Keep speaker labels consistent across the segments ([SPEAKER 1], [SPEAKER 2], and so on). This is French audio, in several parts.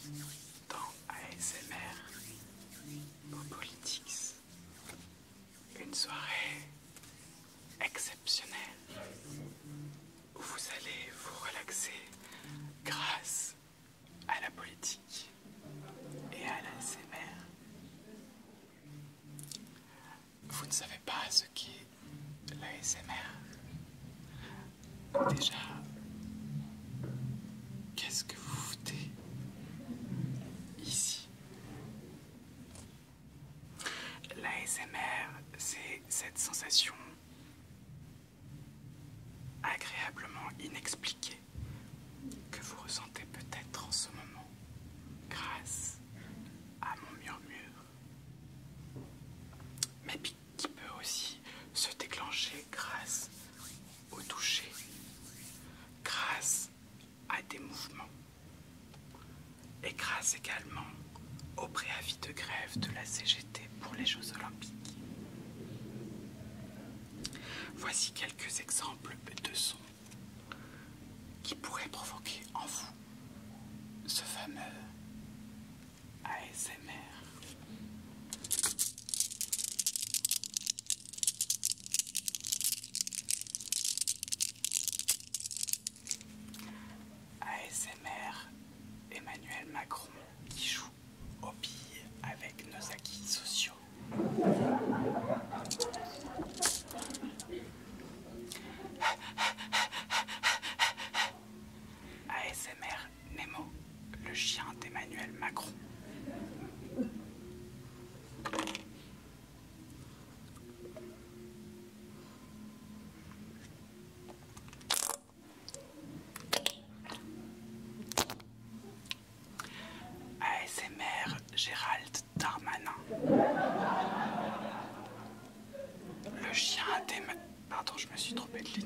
[SPEAKER 1] dans ASMR Politics, une soirée exceptionnelle où vous allez vous relaxer grâce à la politique et à l'ASMR. Vous ne savez pas ce qu'est l'ASMR? Déjà, qu'est-ce que vous foutez ici? L'ASMR, c'est cette sensation agréablement inexpliquée que vous ressentez peut-être en ce moment grâce à mon murmure, mais qui peut aussi se déclencher grâce au toucher, grâce à des mouvements et grâce également au préavis de grève de la CGT pour les Jeux Olympiques. Voici quelques exemples de sons qui pourraient provoquer en vous ce fameux ASMR. ASMR Emmanuel Macron qui joue aux billes avec nos acquis sociaux. ASMR Nemo, le chien d'Emmanuel Macron. ASMR Gérald Darmanin. Le chien d'Emmanuel... Pardon, je me suis trompée de ligne.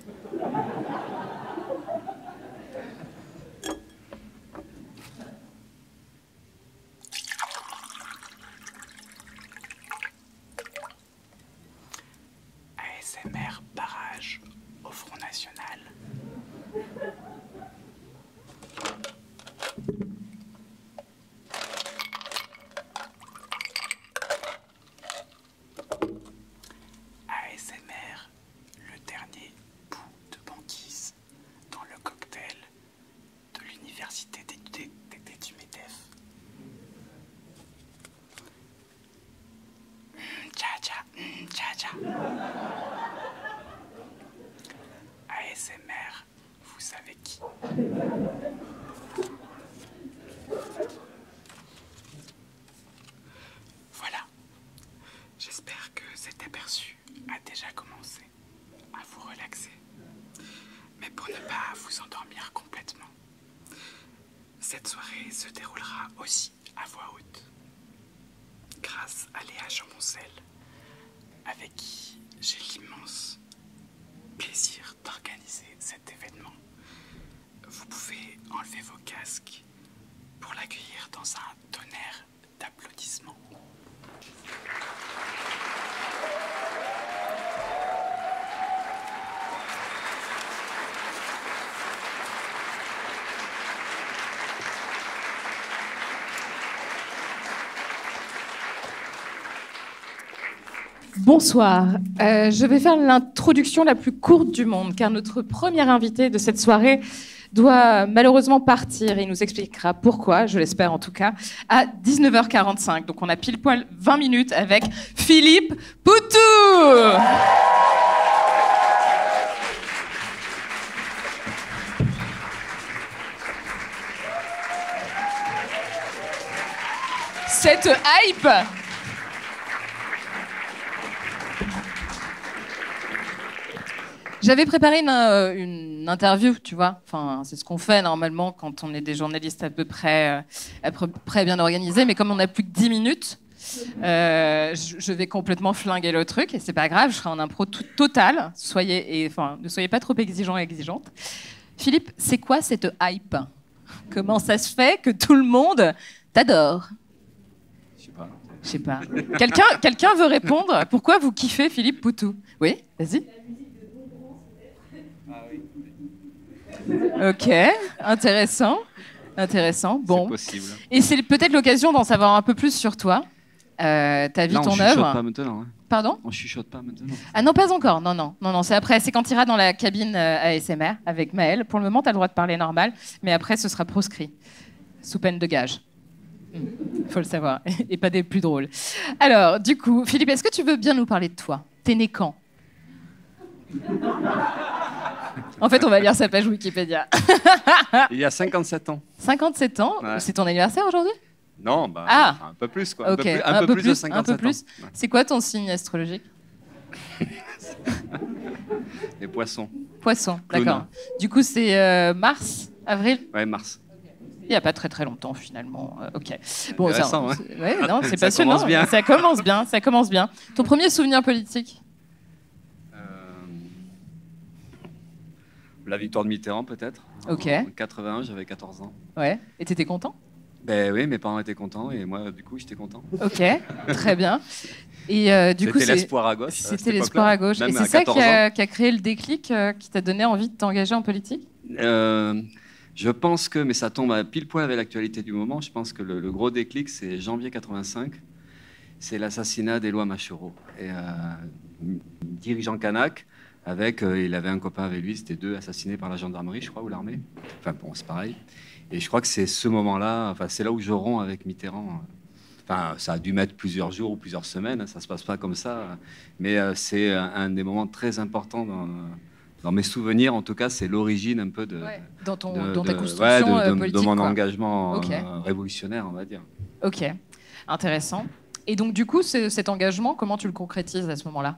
[SPEAKER 1] ASMR barrage au Front National. ASMR le dernier bout de banquise dans le cocktail de l'université du MEDEF. Tcha-tcha, tcha-tcha. ASMR, vous savez qui? Voilà. J'espère que cet aperçu a déjà commencé à vous relaxer. Mais pour ne pas vous endormir complètement, cette soirée se déroulera aussi à voix haute, grâce à Léa Chamoncel, avec qui j'ai l'immense plaisir d'organiser cet événement. Vous pouvez enlever vos casques pour l'accueillir dans un tonnerre d'applaudissements.
[SPEAKER 2] Bonsoir, je vais faire l'introduction la plus courte du monde car notre premier invité de cette soirée doit malheureusement partir et il nous expliquera pourquoi, je l'espère en tout cas, à 19h45. Donc on a pile poil 20 minutes avec Philippe Poutou. Cette hype J'avais préparé une interview, tu vois. Enfin, c'est ce qu'on fait normalement quand on est des journalistes à peu près bien organisés. Mais comme on n'a plus que 10 minutes, je vais complètement flinguer le truc. Et c'est pas grave, je serai en impro totale. Ne soyez pas trop exigeants et exigeantes. Philippe, c'est quoi cette hype? Comment ça se fait que tout le monde t'adore? Je sais pas. Quelqu'un veut répondre? Pourquoi vous kiffez Philippe Poutou? Oui, vas-y. Ok, intéressant. Intéressant. Bon.
[SPEAKER 3] C'est possible.
[SPEAKER 2] Et c'est peut-être l'occasion d'en savoir un peu plus sur toi, ta vie,
[SPEAKER 3] Là,
[SPEAKER 2] ton
[SPEAKER 3] on chuchote
[SPEAKER 2] œuvre.
[SPEAKER 3] pas maintenant. Hein.
[SPEAKER 2] Pardon?
[SPEAKER 3] On chuchote pas maintenant.
[SPEAKER 2] Ah non, pas encore. Non, c'est après. C'est quand tu iras dans la cabine ASMR avec Maëlle. Pour le moment, tu as le droit de parler normal, mais après, ce sera proscrit, sous peine de gage. Faut le savoir, et pas des plus drôles. Alors, du coup, Philippe, est-ce que tu veux bien nous parler de toi? T'es né quand? En fait, on va lire sa page Wikipédia.
[SPEAKER 3] Il y a 57 ans.
[SPEAKER 2] 57 ans?
[SPEAKER 3] Ouais.
[SPEAKER 2] C'est ton anniversaire aujourd'hui?
[SPEAKER 3] Non, bah,
[SPEAKER 2] Ah.
[SPEAKER 3] un peu plus, quoi.
[SPEAKER 2] Ok,
[SPEAKER 3] Un peu plus de 57
[SPEAKER 2] un peu plus.
[SPEAKER 3] ans. Ouais.
[SPEAKER 2] C'est quoi ton signe astrologique?
[SPEAKER 3] Les poissons.
[SPEAKER 2] Poisson,
[SPEAKER 3] Clown.
[SPEAKER 2] d'accord. Du coup, c'est mars, avril?
[SPEAKER 3] Ouais, mars.
[SPEAKER 2] Il n'y a pas très très longtemps finalement. Ok. Bon,
[SPEAKER 3] Intéressant, hein.
[SPEAKER 2] Ouais, non, c'est
[SPEAKER 3] Ça
[SPEAKER 2] passionnant.
[SPEAKER 3] commence bien.
[SPEAKER 2] Ça commence bien. Ça commence bien. Ton premier souvenir politique?
[SPEAKER 3] La victoire de Mitterrand, peut-être.
[SPEAKER 2] Ok.
[SPEAKER 3] En 81, j'avais 14 ans.
[SPEAKER 2] Ouais. Et t'étais content?
[SPEAKER 3] Ben oui, mes parents étaient contents et moi, du coup, j'étais content.
[SPEAKER 2] Ok. Très bien. Et du coup,
[SPEAKER 3] C'était l'espoir à gauche.
[SPEAKER 2] C'était l'espoir à gauche.
[SPEAKER 3] Même
[SPEAKER 2] Et c'est
[SPEAKER 3] à
[SPEAKER 2] ça
[SPEAKER 3] 14
[SPEAKER 2] qui a créé le déclic qui t'a donné envie de t'engager en politique?
[SPEAKER 3] Je pense que, mais ça tombe à pile poil avec l'actualité du moment, je pense que le gros déclic, c'est janvier 85. C'est l'assassinat d'Éloi Machereau. Et dirigeant Canac, il avait un copain avec lui, c'était 2 assassinés par la gendarmerie, je crois, ou l'armée. Enfin bon, c'est pareil. Et je crois que c'est ce moment-là, enfin, c'est là où je romps avec Mitterrand. Enfin, ça a dû mettre plusieurs jours ou plusieurs semaines, ça se passe pas comme ça. Mais c'est un des moments très importants dans mes souvenirs. En tout cas, c'est l'origine un peu
[SPEAKER 2] dans ta construction politique.
[SPEAKER 3] De mon
[SPEAKER 2] quoi.
[SPEAKER 3] engagement
[SPEAKER 2] Ok.
[SPEAKER 3] révolutionnaire, on va dire.
[SPEAKER 2] Ok, intéressant. Et donc, du coup, cet engagement, comment tu le concrétises à ce moment-là?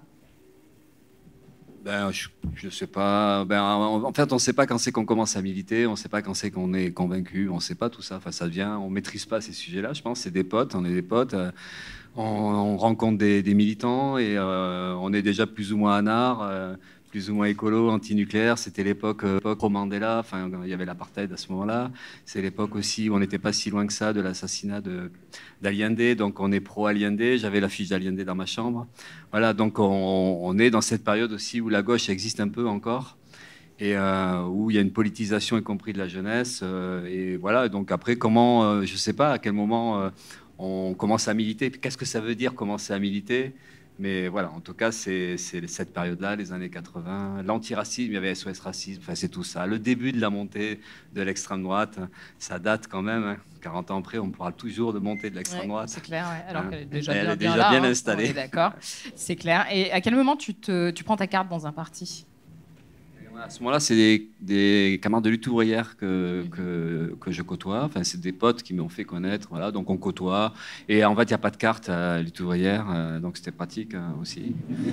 [SPEAKER 3] Ben, je sais pas. Ben, en fait, on ne sait pas quand c'est qu'on commence à militer, on ne sait pas quand c'est qu'on est convaincu, on ne sait pas tout ça. Enfin, ça vient, on maîtrise pas ces sujets-là. Je pense, c'est des potes, on est des potes. On rencontre des militants et on est déjà plus ou moins anard, plus ou moins écolo, anti-nucléaire. C'était l'époque pro-Mandela. Enfin, il y avait l'apartheid à ce moment-là. C'est l'époque aussi où on n'était pas si loin que ça de l'assassinat d'Allende. Donc, on est pro-Allende. J'avais l'affiche d'Allende dans ma chambre. Voilà, donc on est dans cette période aussi où la gauche existe un peu encore et où il y a une politisation, y compris de la jeunesse. Et voilà, donc après, comment, je ne sais pas à quel moment on commence à militer. Qu'est-ce que ça veut dire commencer à militer? Mais voilà, en tout cas, c'est cette période-là, les années 80. L'antiracisme, il y avait SOS Racisme, enfin, c'est tout ça. Le début de la montée de l'extrême droite, ça date quand même. Hein. 40 ans après, on parle toujours de montée de l'extrême droite.
[SPEAKER 2] C'est clair, ouais. Alors
[SPEAKER 3] Hein.
[SPEAKER 2] qu'elle est déjà
[SPEAKER 3] Elle
[SPEAKER 2] bien,
[SPEAKER 3] est déjà
[SPEAKER 2] là,
[SPEAKER 3] bien
[SPEAKER 2] hein.
[SPEAKER 3] installée.
[SPEAKER 2] On est d'accord, c'est clair. Et à quel moment tu prends ta carte dans un parti?
[SPEAKER 3] À ce moment-là, c'est des camarades de lutte ouvrière que je côtoie. Enfin, c'est des potes qui m'ont fait connaître. Voilà, donc on côtoie. Et en fait, il n'y a pas de carte à lutte ouvrière, donc c'était pratique aussi.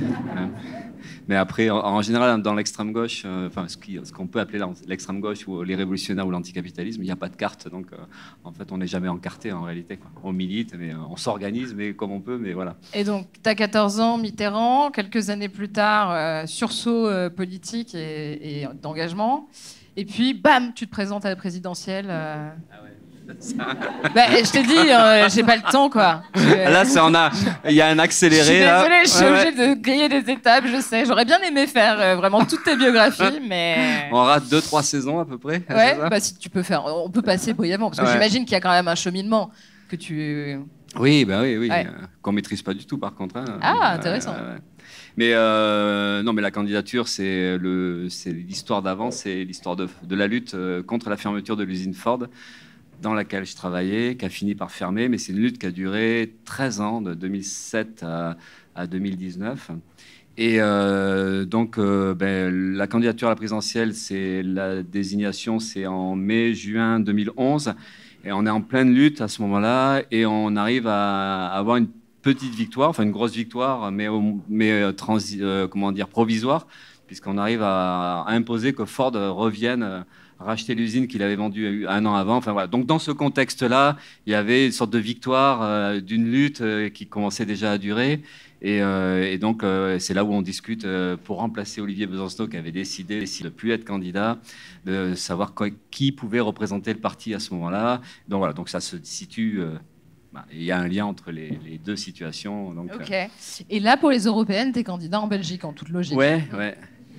[SPEAKER 3] Mais après, en général, dans l'extrême gauche, enfin, ce qu'on peut appeler l'extrême gauche ou les révolutionnaires ou l'anticapitalisme, il n'y a pas de carte. Donc, en fait, on n'est jamais encarté en réalité, quoi. On milite, mais on s'organise, mais comme on peut, mais voilà.
[SPEAKER 2] Et donc, tu as 14 ans, Mitterrand. Quelques années plus tard, sursaut politique et d'engagement. Et puis, bam, tu te présentes à la présidentielle.
[SPEAKER 3] Ah ouais.
[SPEAKER 2] Bah, je t'ai dit, j'ai pas le temps, quoi.
[SPEAKER 3] Là, il y a un accéléré.
[SPEAKER 2] Je suis désolée, je suis
[SPEAKER 3] Ouais,
[SPEAKER 2] obligée de griller des étapes, je sais. J'aurais bien aimé faire vraiment toutes tes biographies, mais...
[SPEAKER 3] On rate 2-3 saisons à peu près.
[SPEAKER 2] Ouais, bah si tu peux faire, on peut passer brièvement, parce que
[SPEAKER 3] Ouais.
[SPEAKER 2] j'imagine qu'il y a quand même un cheminement que tu...
[SPEAKER 3] Oui, bah oui,
[SPEAKER 2] Ouais.
[SPEAKER 3] qu'on maîtrise pas du tout par contre. Hein.
[SPEAKER 2] Ah, intéressant.
[SPEAKER 3] Mais non, mais la candidature, c'est l'histoire d'avant, c'est l'histoire de la lutte contre la fermeture de l'usine Ford, dans laquelle je travaillais, qui a fini par fermer, mais c'est une lutte qui a duré 13 ans, de 2007 à 2019. Et donc, la candidature à la présidentielle, la désignation, c'est en mai-juin 2011. Et on est en pleine lutte à ce moment-là, et on arrive à avoir une petite victoire, enfin une grosse victoire, mais comment dire, provisoire, puisqu'on arrive à imposer que Ford revienne racheter l'usine qu'il avait vendue 1 an avant. Enfin, voilà. Donc dans ce contexte-là, il y avait une sorte de victoire d'une lutte qui commençait déjà à durer. Et donc, c'est là où on discute pour remplacer Olivier Besancenot, qui avait décidé de ne plus être candidat, de savoir qui pouvait représenter le parti à ce moment-là. Donc voilà, donc ça se situe. Il y a un lien entre les deux situations. Donc,
[SPEAKER 2] Ok. Et là, pour les européennes, tu es candidat en Belgique, en toute logique.
[SPEAKER 3] Ouais.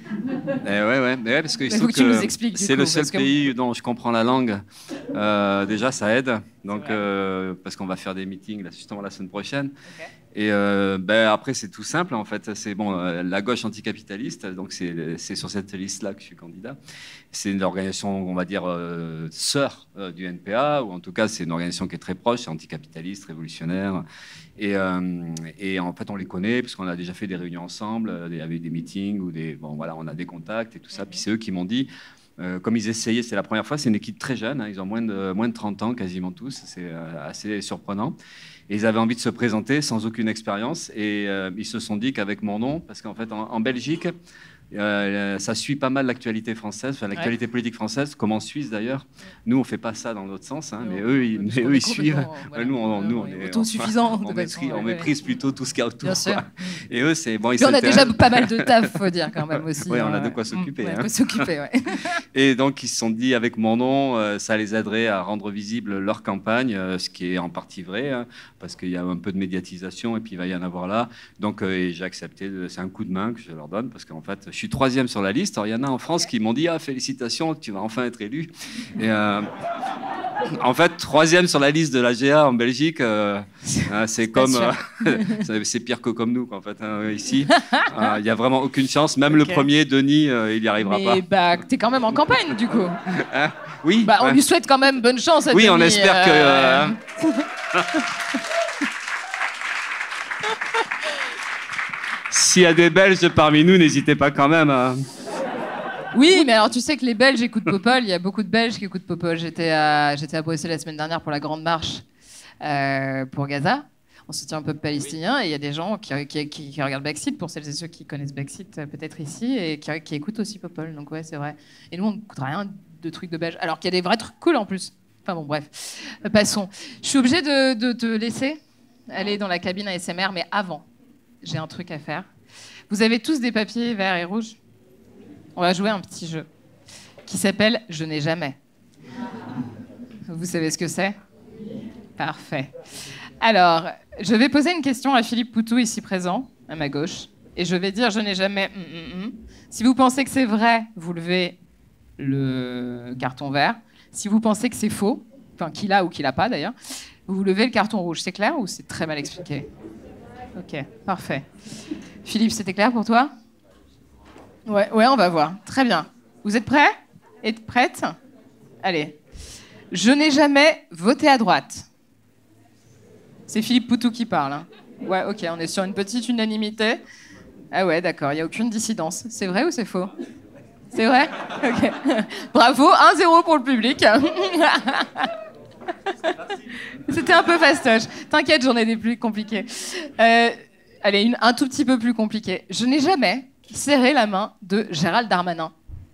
[SPEAKER 3] Ouais, parce que il se
[SPEAKER 2] faut
[SPEAKER 3] trouve
[SPEAKER 2] que tu nous
[SPEAKER 3] que
[SPEAKER 2] expliques, du
[SPEAKER 3] c'est
[SPEAKER 2] coup,
[SPEAKER 3] le seul
[SPEAKER 2] parce que-
[SPEAKER 3] pays dont je comprends la langue. Déjà, ça aide. Donc, parce qu'on va faire des meetings là, justement la semaine prochaine.
[SPEAKER 2] Ok.
[SPEAKER 3] Et après, c'est tout simple en fait. C'est bon, la gauche anticapitaliste. Donc, c'est sur cette liste-là que je suis candidat. C'est une organisation, on va dire, sœur du NPA, ou en tout cas, c'est une organisation qui est très proche, c'est anticapitaliste, révolutionnaire. Et en fait, on les connaît parce qu'on a déjà fait des réunions ensemble, il y avait des meetings ou bon, voilà, on a des contacts et tout ça. Puis c'est eux qui m'ont dit, comme ils essayaient, c'est la première fois, c'est une équipe très jeune, hein, ils ont moins de 30 ans quasiment tous, c'est assez surprenant. Et ils avaient envie de se présenter sans aucune expérience et ils se sont dit qu'avec mon nom, parce qu'en fait, en Belgique, ça suit pas mal l'actualité française, enfin, l'actualité politique française, comme en Suisse d'ailleurs. Nous, on fait pas ça dans l'autre sens, hein, mais eux, ils suivent.
[SPEAKER 2] Voilà,
[SPEAKER 3] Nous, on est
[SPEAKER 2] autosuffisants.
[SPEAKER 3] on maîtrise plutôt tout ce qu'il y a autour.
[SPEAKER 2] Bien sûr.
[SPEAKER 3] Quoi. Et eux, c'est bon.
[SPEAKER 2] Puis on a déjà pas mal de taf, faut dire quand même aussi.
[SPEAKER 3] Oui, on a de quoi s'occuper.
[SPEAKER 2] De quoi s'occuper, ouais.
[SPEAKER 3] Et donc, ils se sont dit, avec mon nom, ça les aiderait à rendre visible leur campagne, ce qui est en partie vrai, hein, parce qu'il y a un peu de médiatisation et puis il va y en avoir là. Donc, j'ai accepté. C'est un coup de main que je leur donne parce qu'en fait, je suis 3e sur la liste. Alors, il y en a en France qui m'ont dit, ah, félicitations, tu vas enfin être élu. Et en fait, 3e sur la liste de la GA en Belgique, c'est comme, c'est pire que comme nous, quoi, en fait, hein, ici. Il n'y a vraiment aucune chance. Même le premier, Denis, il n'y arrivera pas.
[SPEAKER 2] Mais bah, t'es quand même en campagne, du coup.
[SPEAKER 3] Hein, oui.
[SPEAKER 2] Bah, on lui souhaite quand même bonne chance à
[SPEAKER 3] Oui,
[SPEAKER 2] Denis,
[SPEAKER 3] on espère que. S'il y a des Belges parmi nous, n'hésitez pas quand même à...
[SPEAKER 2] Oui, mais alors tu sais que les Belges écoutent Popol. Il y a beaucoup de Belges qui écoutent Popol. J'étais à Bruxelles la semaine dernière pour la grande marche pour Gaza, en soutien au peuple palestinien. Et il y a des gens qui regardent Backseat, pour celles et ceux qui connaissent Backseat peut-être ici, et qui écoutent aussi Popol. Donc ouais, c'est vrai. Et nous, on n'écoute rien de trucs de Belges. Alors qu'il y a des vrais trucs cool en plus. Enfin bon, bref. Passons. Je suis obligée de te laisser aller dans la cabine ASMR, mais avant, j'ai un truc à faire. Vous avez tous des papiers verts et rouges ? On va jouer un petit jeu qui s'appelle « Je n'ai jamais ». Vous savez ce que c'est ? Parfait. Alors, je vais poser une question à Philippe Poutou, ici présent, à ma gauche, et je vais dire « Je n'ai jamais... ». Si vous pensez que c'est vrai, vous levez le carton vert. Si vous pensez que c'est faux, enfin qu'il a ou qu'il n'a pas d'ailleurs, vous levez le carton rouge. C'est clair ou c'est très mal expliqué ? Ok, parfait. Philippe, c'était clair pour toi ? Ouais, on va voir. Très bien. Vous êtes prêts ? Êtes prête ? Allez. Je n'ai jamais voté à droite. C'est Philippe Poutou qui parle. Hein. Ouais, ok, on est sur une petite unanimité. Ah ouais, d'accord, il n'y a aucune dissidence. C'est vrai ou c'est faux ? C'est vrai ? Ok. Bravo, 1-0 pour le public. C'était un peu fastoche. T'inquiète, j'en ai des plus compliqués. Allez, un tout petit peu plus compliquée. Je n'ai jamais serré la main de Gérald Darmanin.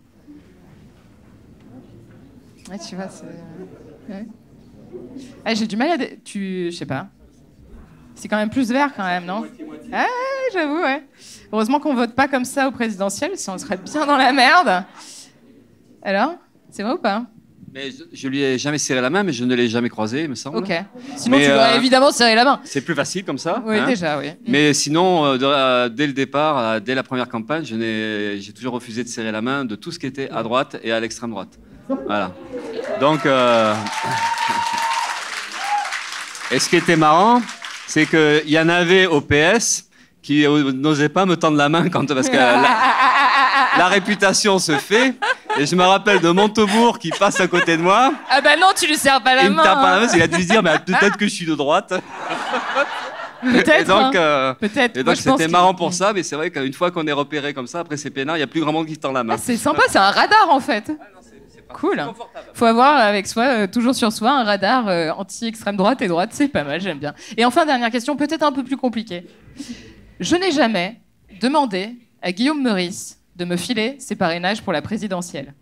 [SPEAKER 2] Ouais, tu vois, c'est... Ouais. Ah, j'ai du mal à... Je sais pas. C'est quand même plus vert, quand même, non ? Ah, j'avoue, ouais. Heureusement qu'on vote pas comme ça au présidentiel, sinon on serait bien dans la merde. Alors, c'est vrai ou pas ?
[SPEAKER 3] Mais je lui ai jamais serré la main, mais je ne l'ai jamais croisé, il me semble.
[SPEAKER 2] Ok. Sinon, tu dois évidemment serrer la main.
[SPEAKER 3] C'est plus facile comme ça.
[SPEAKER 2] Oui,
[SPEAKER 3] hein.
[SPEAKER 2] déjà, oui.
[SPEAKER 3] Mais sinon, dès le départ, dès la première campagne, j'ai toujours refusé de serrer la main de tout ce qui était à droite et à l'extrême droite. Voilà. Donc, et ce qui était marrant, c'est qu'il y en avait au PS qui n'osaient pas me tendre la main parce que la réputation se fait. Et je me rappelle de Montebourg qui passe à côté de moi.
[SPEAKER 2] Ah bah non, tu lui serres pas la main.
[SPEAKER 3] Il me tape pas la main, il a dû se dire, mais peut-être que je suis de droite.
[SPEAKER 2] Peut-être.
[SPEAKER 3] Et donc,
[SPEAKER 2] peut-être.
[SPEAKER 3] Et donc c'était marrant pour ça, mais c'est vrai qu'une fois qu'on est repéré comme ça, après c'est peinard, il n'y a plus grand monde qui se tend la main.
[SPEAKER 2] Ah, c'est sympa, c'est un radar en fait. Cool. Faut avoir avec soi, toujours sur soi, un radar anti-extrême droite et droite, c'est pas mal, j'aime bien. Et enfin, dernière question, peut-être un peu plus compliquée. Je n'ai jamais demandé à Guillaume Meurice de me filer ses parrainages pour la présidentielle.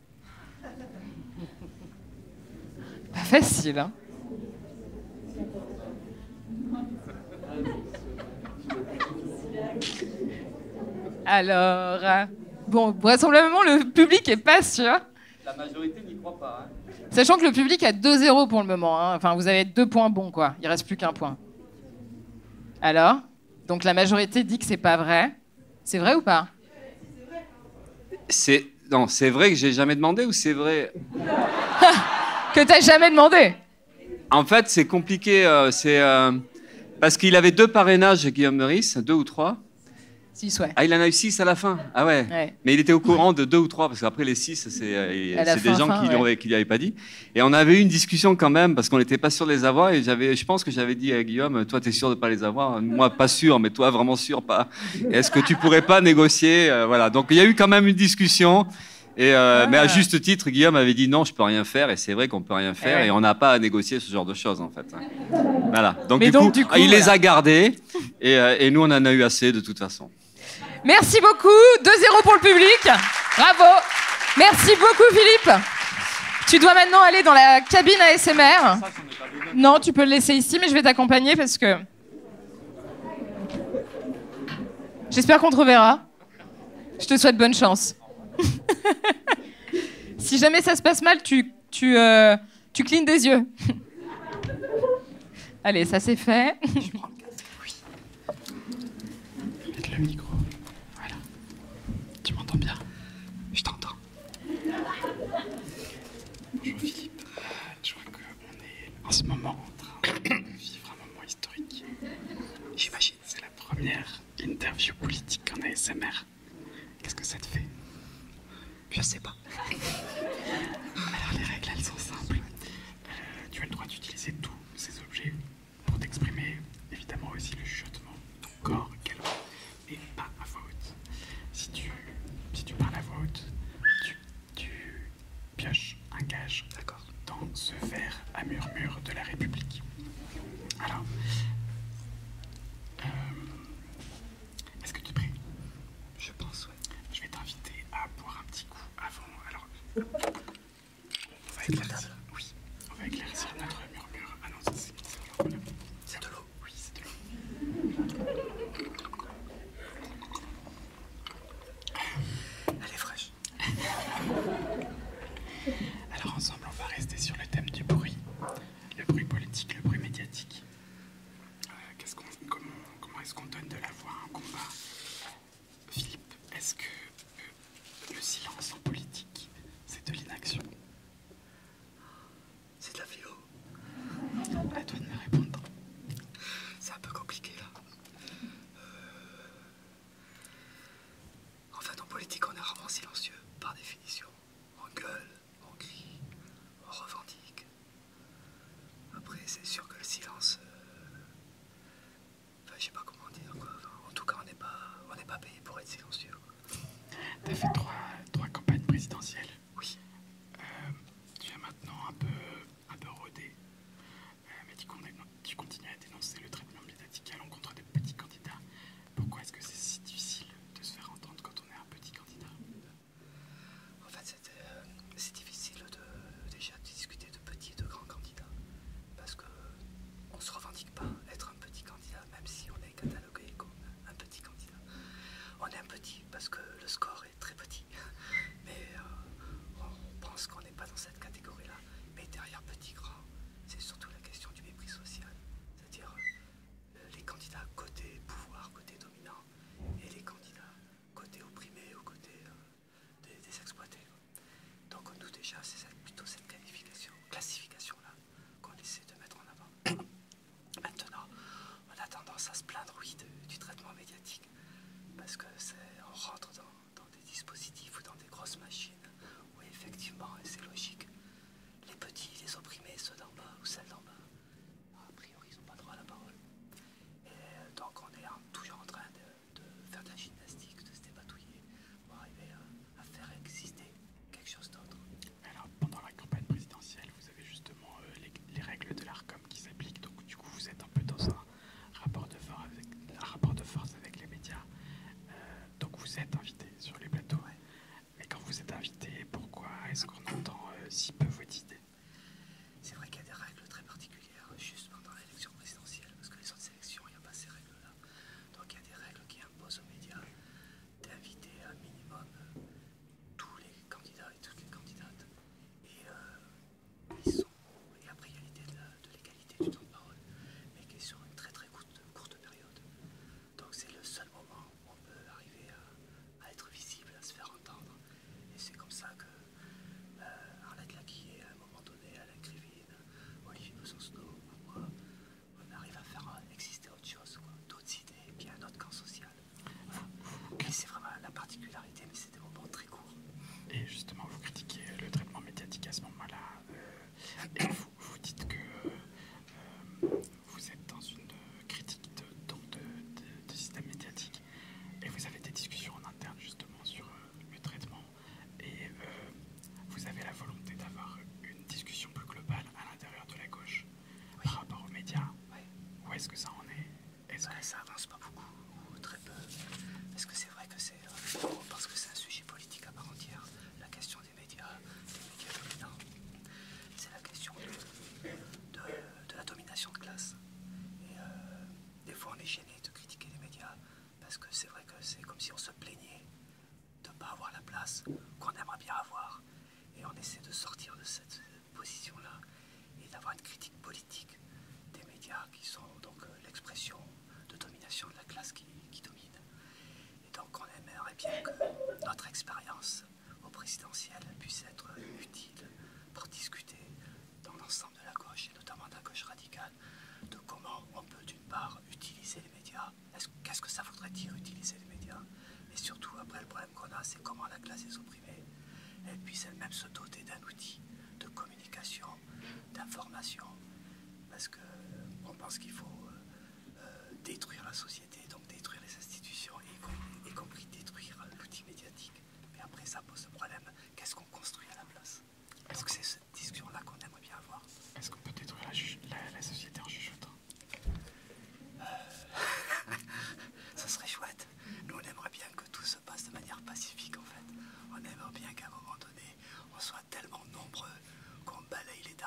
[SPEAKER 2] Pas facile, hein. Alors, bon, vraisemblablement, le public est pas sûr.
[SPEAKER 3] La majorité n'y croit pas. Hein.
[SPEAKER 2] Sachant que le public a 2-0 pour le moment. Hein. Enfin, vous avez 2 points bons, quoi. Il reste plus qu'un point. Alors ? Donc la majorité dit que c'est pas vrai. C'est vrai ou pas ?
[SPEAKER 3] Non, c'est vrai que j'ai jamais demandé ou c'est vrai?
[SPEAKER 2] Que t'as jamais demandé.
[SPEAKER 3] En fait, c'est compliqué. Parce qu'il avait 2 parrainages, Guillaume Meurice, 2 ou 3.
[SPEAKER 2] 6, ouais.
[SPEAKER 3] Ah, il en a eu 6 à la fin. Ah ouais.
[SPEAKER 2] Ouais.
[SPEAKER 3] Mais il était au courant de 2 ou 3, parce qu'après les 6, c'est des gens qui
[SPEAKER 2] ouais.
[SPEAKER 3] lui avaient pas dit. Et on avait eu une discussion quand même, parce qu'on n'était pas sûr de les avoir. Et je pense que j'avais dit à Guillaume, toi, t'es sûr de pas les avoir? Moi, pas sûr, mais toi, vraiment sûr, pas. Est-ce que tu pourrais pas négocier? Voilà. Donc, il y a eu quand même une discussion. Mais à juste titre, Guillaume avait dit non, je peux rien faire. Et c'est vrai qu'on peut rien faire. Et on n'a pas à négocier ce genre de choses, en fait. Voilà. Donc, du coup, il les a gardés. Et nous, on en a eu assez, de toute façon.
[SPEAKER 2] Merci beaucoup. 2-0 pour le public. Bravo. Merci beaucoup, Philippe. Tu dois maintenant aller dans la cabine ASMR. Non, tu peux le laisser ici, mais je vais t'accompagner parce que... J'espère qu'on te reverra. Je te souhaite bonne chance. Si jamais ça se passe mal, tu clignes des yeux. Allez, ça c'est fait.
[SPEAKER 1] Je prends le casque. Oui. Mettre le micro. Voilà. Tu m'entends bien? Je t'entends. Bonjour Philippe. Je crois qu'on est en ce moment en train de vivre un moment historique. J'imagine que c'est la première interview politique en ASMR. Qu'est-ce que ça te fait? Je sais pas. Alors les règles, elles sont simples. Tu as le droit d'utiliser tous ces objets pour t'exprimer, évidemment aussi le chuchotement de ton corps également, et pas à voix haute. Si tu parles à voix haute, tu pioches un gage dans ce verre à murmure de la République. Alors, est-ce que tu es prêt? Je pense, ouais. Je vais t'inviter à boire un petit coup avant. Alors, on va éclaircir. Oui, on va éclaircir notre murmure. Ah non, c'est de l'eau. C'est de l'eau. Oui, c'est de l'eau. Elle est fraîche. Alors ensemble, on va rester sur le thème du bruit. Le bruit politique, le bruit médiatique. Comment est-ce qu'on donne de la voix à un combat? Philippe, est-ce que le silence en politique, c'est de l'inaction? C'est de la philo. À toi de me répondre. C'est un peu compliqué là. En fait, en politique, on est rarement silencieux, par définition. On gueule, on crie,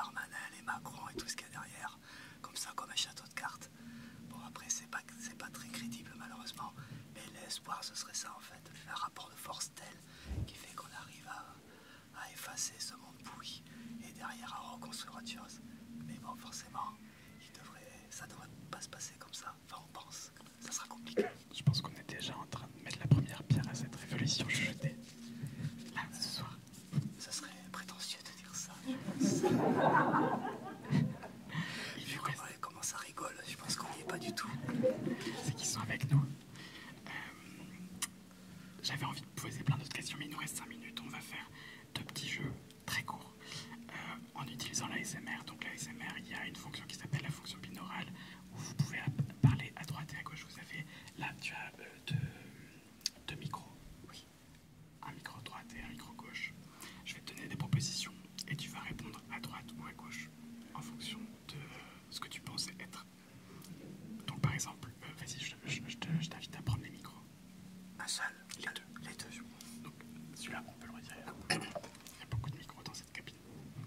[SPEAKER 4] Darmanin, les Macron et tout ce qu'il y a derrière, comme ça, comme un château de cartes. Bon, après, c'est pas très crédible, malheureusement, mais l'espoir, ce serait ça, en fait, un rapport de force tel qui fait qu'on arrive à effacer ce monde pourri et derrière à reconstruire autre chose. Mais bon, forcément, ça devrait pas se passer comme ça. Enfin, on pense que ça sera compliqué.
[SPEAKER 1] Je pense qu'on est déjà en train de mettre la première pierre à cette révolution chuchotée. Là, ce soir.
[SPEAKER 4] Ça serait prétentieux de dire ça, je pense. Vu comment ça rigole, je pense qu'on n'y est pas du tout.
[SPEAKER 1] C'est qu'ils sont avec nous. J'avais envie de poser plein d'autres questions, mais il nous reste 5 minutes. On va faire 2 petits jeux très courts en utilisant l'ASMR. Donc l'ASMR, il y a une fonction qui s'appelle la fonction binaurale où vous pouvez parler à droite et à gauche. Vous avez là, tu as deux micros. Oui. Un micro droite et un micro gauche. Je vais te donner des propositions et tu vas répondre à droite ou à gauche en fonction de ce que tu penses être. Donc par exemple, vas-y, je t'invite à prendre les micros.
[SPEAKER 4] Un seul.
[SPEAKER 1] Les deux.
[SPEAKER 4] Les deux.
[SPEAKER 1] Donc celui-là, on peut le retirer. Il y a beaucoup de micros dans cette cabine.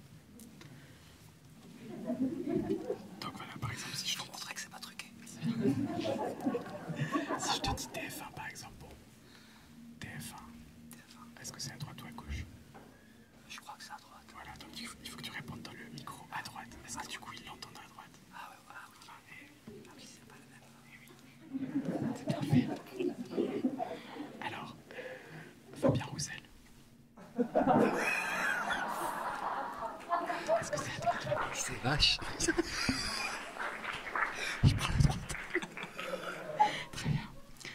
[SPEAKER 1] Donc voilà, par exemple, si je te
[SPEAKER 4] montrer que c'est pas truqué.
[SPEAKER 1] Si je te dis TF1 par exemple, bon. TF1. Est-ce que c'est à droite ou à gauche?
[SPEAKER 4] Je crois que c'est à droite.
[SPEAKER 1] Voilà, donc il faut que tu répondes dans le micro à droite. Est-ce que du coup il l'entend à droite?
[SPEAKER 4] Ah ouais, ah oui. Ah oui, c'est pas le même.
[SPEAKER 1] Eh oui. C'est bien fait. Alors, Fabien Roussel. Est-ce que c'est à droite?
[SPEAKER 4] C'est vache.
[SPEAKER 1] Je prends la droite. Très bien.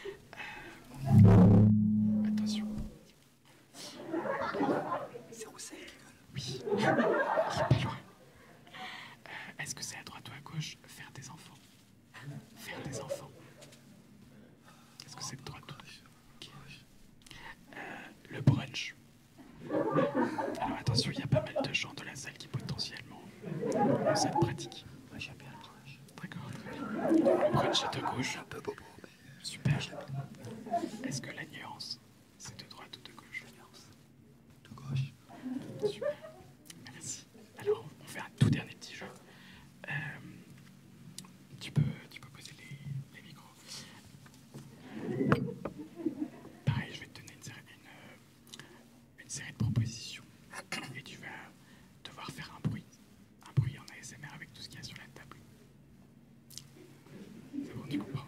[SPEAKER 1] Attention.
[SPEAKER 4] C'est Roussel qui gueule.
[SPEAKER 1] Oui. Il est pas loin. Est-ce que c'est à droite ou à gauche? Faire des enfants. Faire des enfants. Est-ce que c'est de droite ou de gauche? Okay. Le brunch. Alors attention, il y a pas mal de gens de la salle qui potentiellement ont cette pratique.
[SPEAKER 4] Moi j'aime bien le brunch.
[SPEAKER 1] D'accord, très bien. Le brunch est de gauche.
[SPEAKER 4] Un peu bobo, mais
[SPEAKER 1] Super. Est-ce que la nuance, c'est de droite ou de gauche?
[SPEAKER 4] la nuance. De gauche.
[SPEAKER 1] Super. Merci. Alors, on fait un tout dernier petit jeu. Tu peux poser les micros. Pareil, je vais te donner une série de propositions. Et tu vas devoir faire un bruit. Un bruit en ASMR avec tout ce qu'il y a sur la table. C'est bon, tu comprends?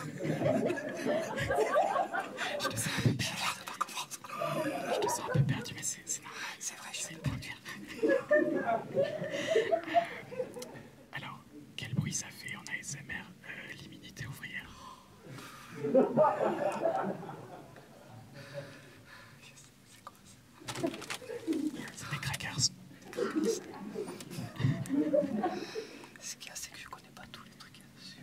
[SPEAKER 1] Je te sens un peu perdu. Je te sens un peu perdu, mais c'est normal.
[SPEAKER 4] C'est vrai, je
[SPEAKER 1] C'est
[SPEAKER 4] suis
[SPEAKER 1] une
[SPEAKER 4] perdu.
[SPEAKER 1] première. Alors, quel bruit ça fait en ASMR l'immunité ouvrière?
[SPEAKER 4] C'est quoi ça?
[SPEAKER 1] C'est des crackers.
[SPEAKER 4] Ce qu'il y a, c'est que je connais pas tous les trucs là-dessus.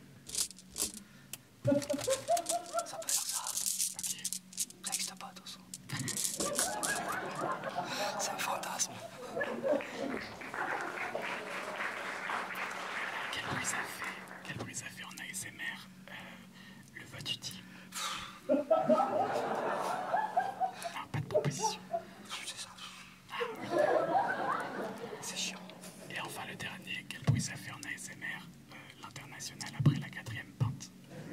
[SPEAKER 4] Ça peut faire ça.
[SPEAKER 1] Ok.
[SPEAKER 4] Ça n'existe pas, de toute façon. C'est un fantasme.
[SPEAKER 1] Quel bruit ça fait en ASMR le vote utile? Non, pas de proposition.
[SPEAKER 4] C'est ça.
[SPEAKER 1] Ah oui.
[SPEAKER 4] C'est chiant.
[SPEAKER 1] Et enfin le dernier, quel bruit ça fait en ASMR l'international après la 4e pinte?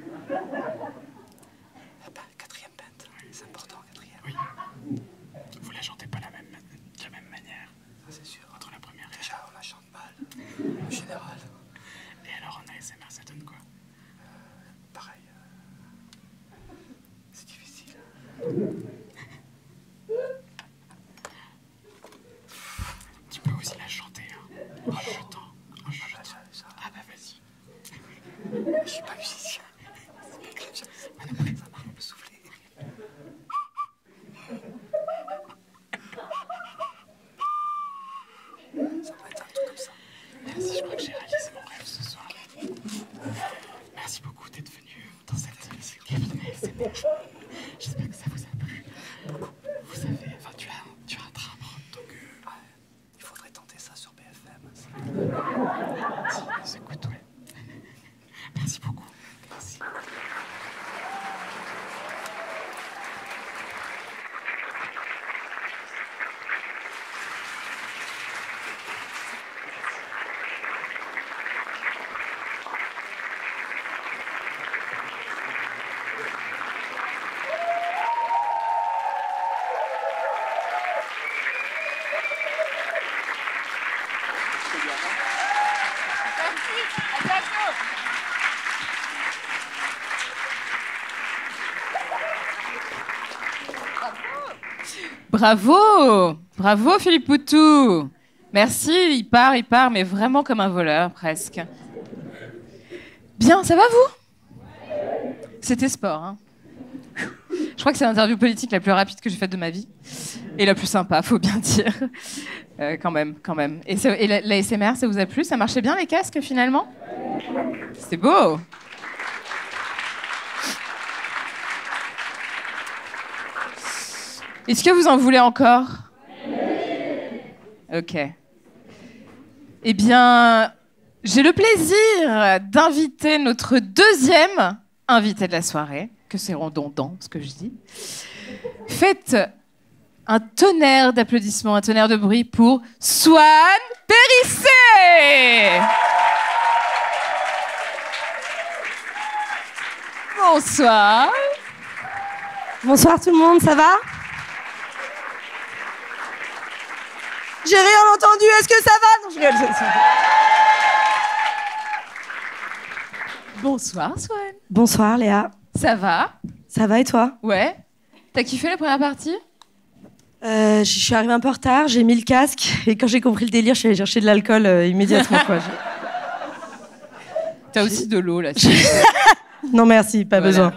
[SPEAKER 4] Ah bah, 4e pente. C'est important, 4e.
[SPEAKER 1] Oui. Vous la chantez pas de la même manière
[SPEAKER 4] Ça, c'est sûr.
[SPEAKER 1] entre la première et la...
[SPEAKER 4] Déjà, on la chante mal. En général.
[SPEAKER 1] Et alors en ASMR ça donne quoi?
[SPEAKER 4] Pareil. C'est difficile.
[SPEAKER 1] Tu peux aussi la chanter hein, en chuchotant. En chuchotant.
[SPEAKER 4] Ça,
[SPEAKER 1] Ah bah vas-y.
[SPEAKER 4] je suis pas musicien. Ça marche, on peut souffler. Ça va être un truc comme ça.
[SPEAKER 1] Merci, je crois que j'ai réalisé mon rêve ce soir. Merci beaucoup d'être venu dans cette cabine ASMR. J'espère que ça vous a plu. Vous savez, enfin tu as un timbre, donc
[SPEAKER 4] Ouais, il faudrait tenter ça sur BFM.
[SPEAKER 1] si, écoute, ouais. Merci beaucoup.
[SPEAKER 4] Merci.
[SPEAKER 2] Bravo, bravo Philippe Poutou. Merci, il part, mais vraiment comme un voleur, presque. Bien, ça va vous? C'était sport, hein. Je crois que c'est l'interview politique la plus rapide que j'ai faite de ma vie. Et la plus sympa, faut bien dire. Quand même. Et la SMR, ça vous a plu? Ça marchait bien les casques finalement? C'est beau. Est-ce que vous en voulez encore? Ok. Eh bien, j'ai le plaisir d'inviter notre deuxième invité de la soirée, que c'est redondant ce que je dis. Faites un tonnerre d'applaudissements, un tonnerre de bruit pour Swan Périssé. Bonsoir.
[SPEAKER 5] Bonsoir tout le monde, ça va? J'ai rien entendu, est-ce que ça va? Non, je rigole.
[SPEAKER 2] Bonsoir Swan.
[SPEAKER 5] Bonsoir Léa.
[SPEAKER 2] Ça va?
[SPEAKER 5] Ça va et toi?
[SPEAKER 2] Ouais. T'as kiffé la première partie?
[SPEAKER 5] Je suis arrivée un peu en retard, j'ai mis le casque et quand j'ai compris le délire, je suis allée chercher de l'alcool immédiatement. Quoi.
[SPEAKER 2] T'as aussi de l'eau là.
[SPEAKER 5] Non merci, pas besoin.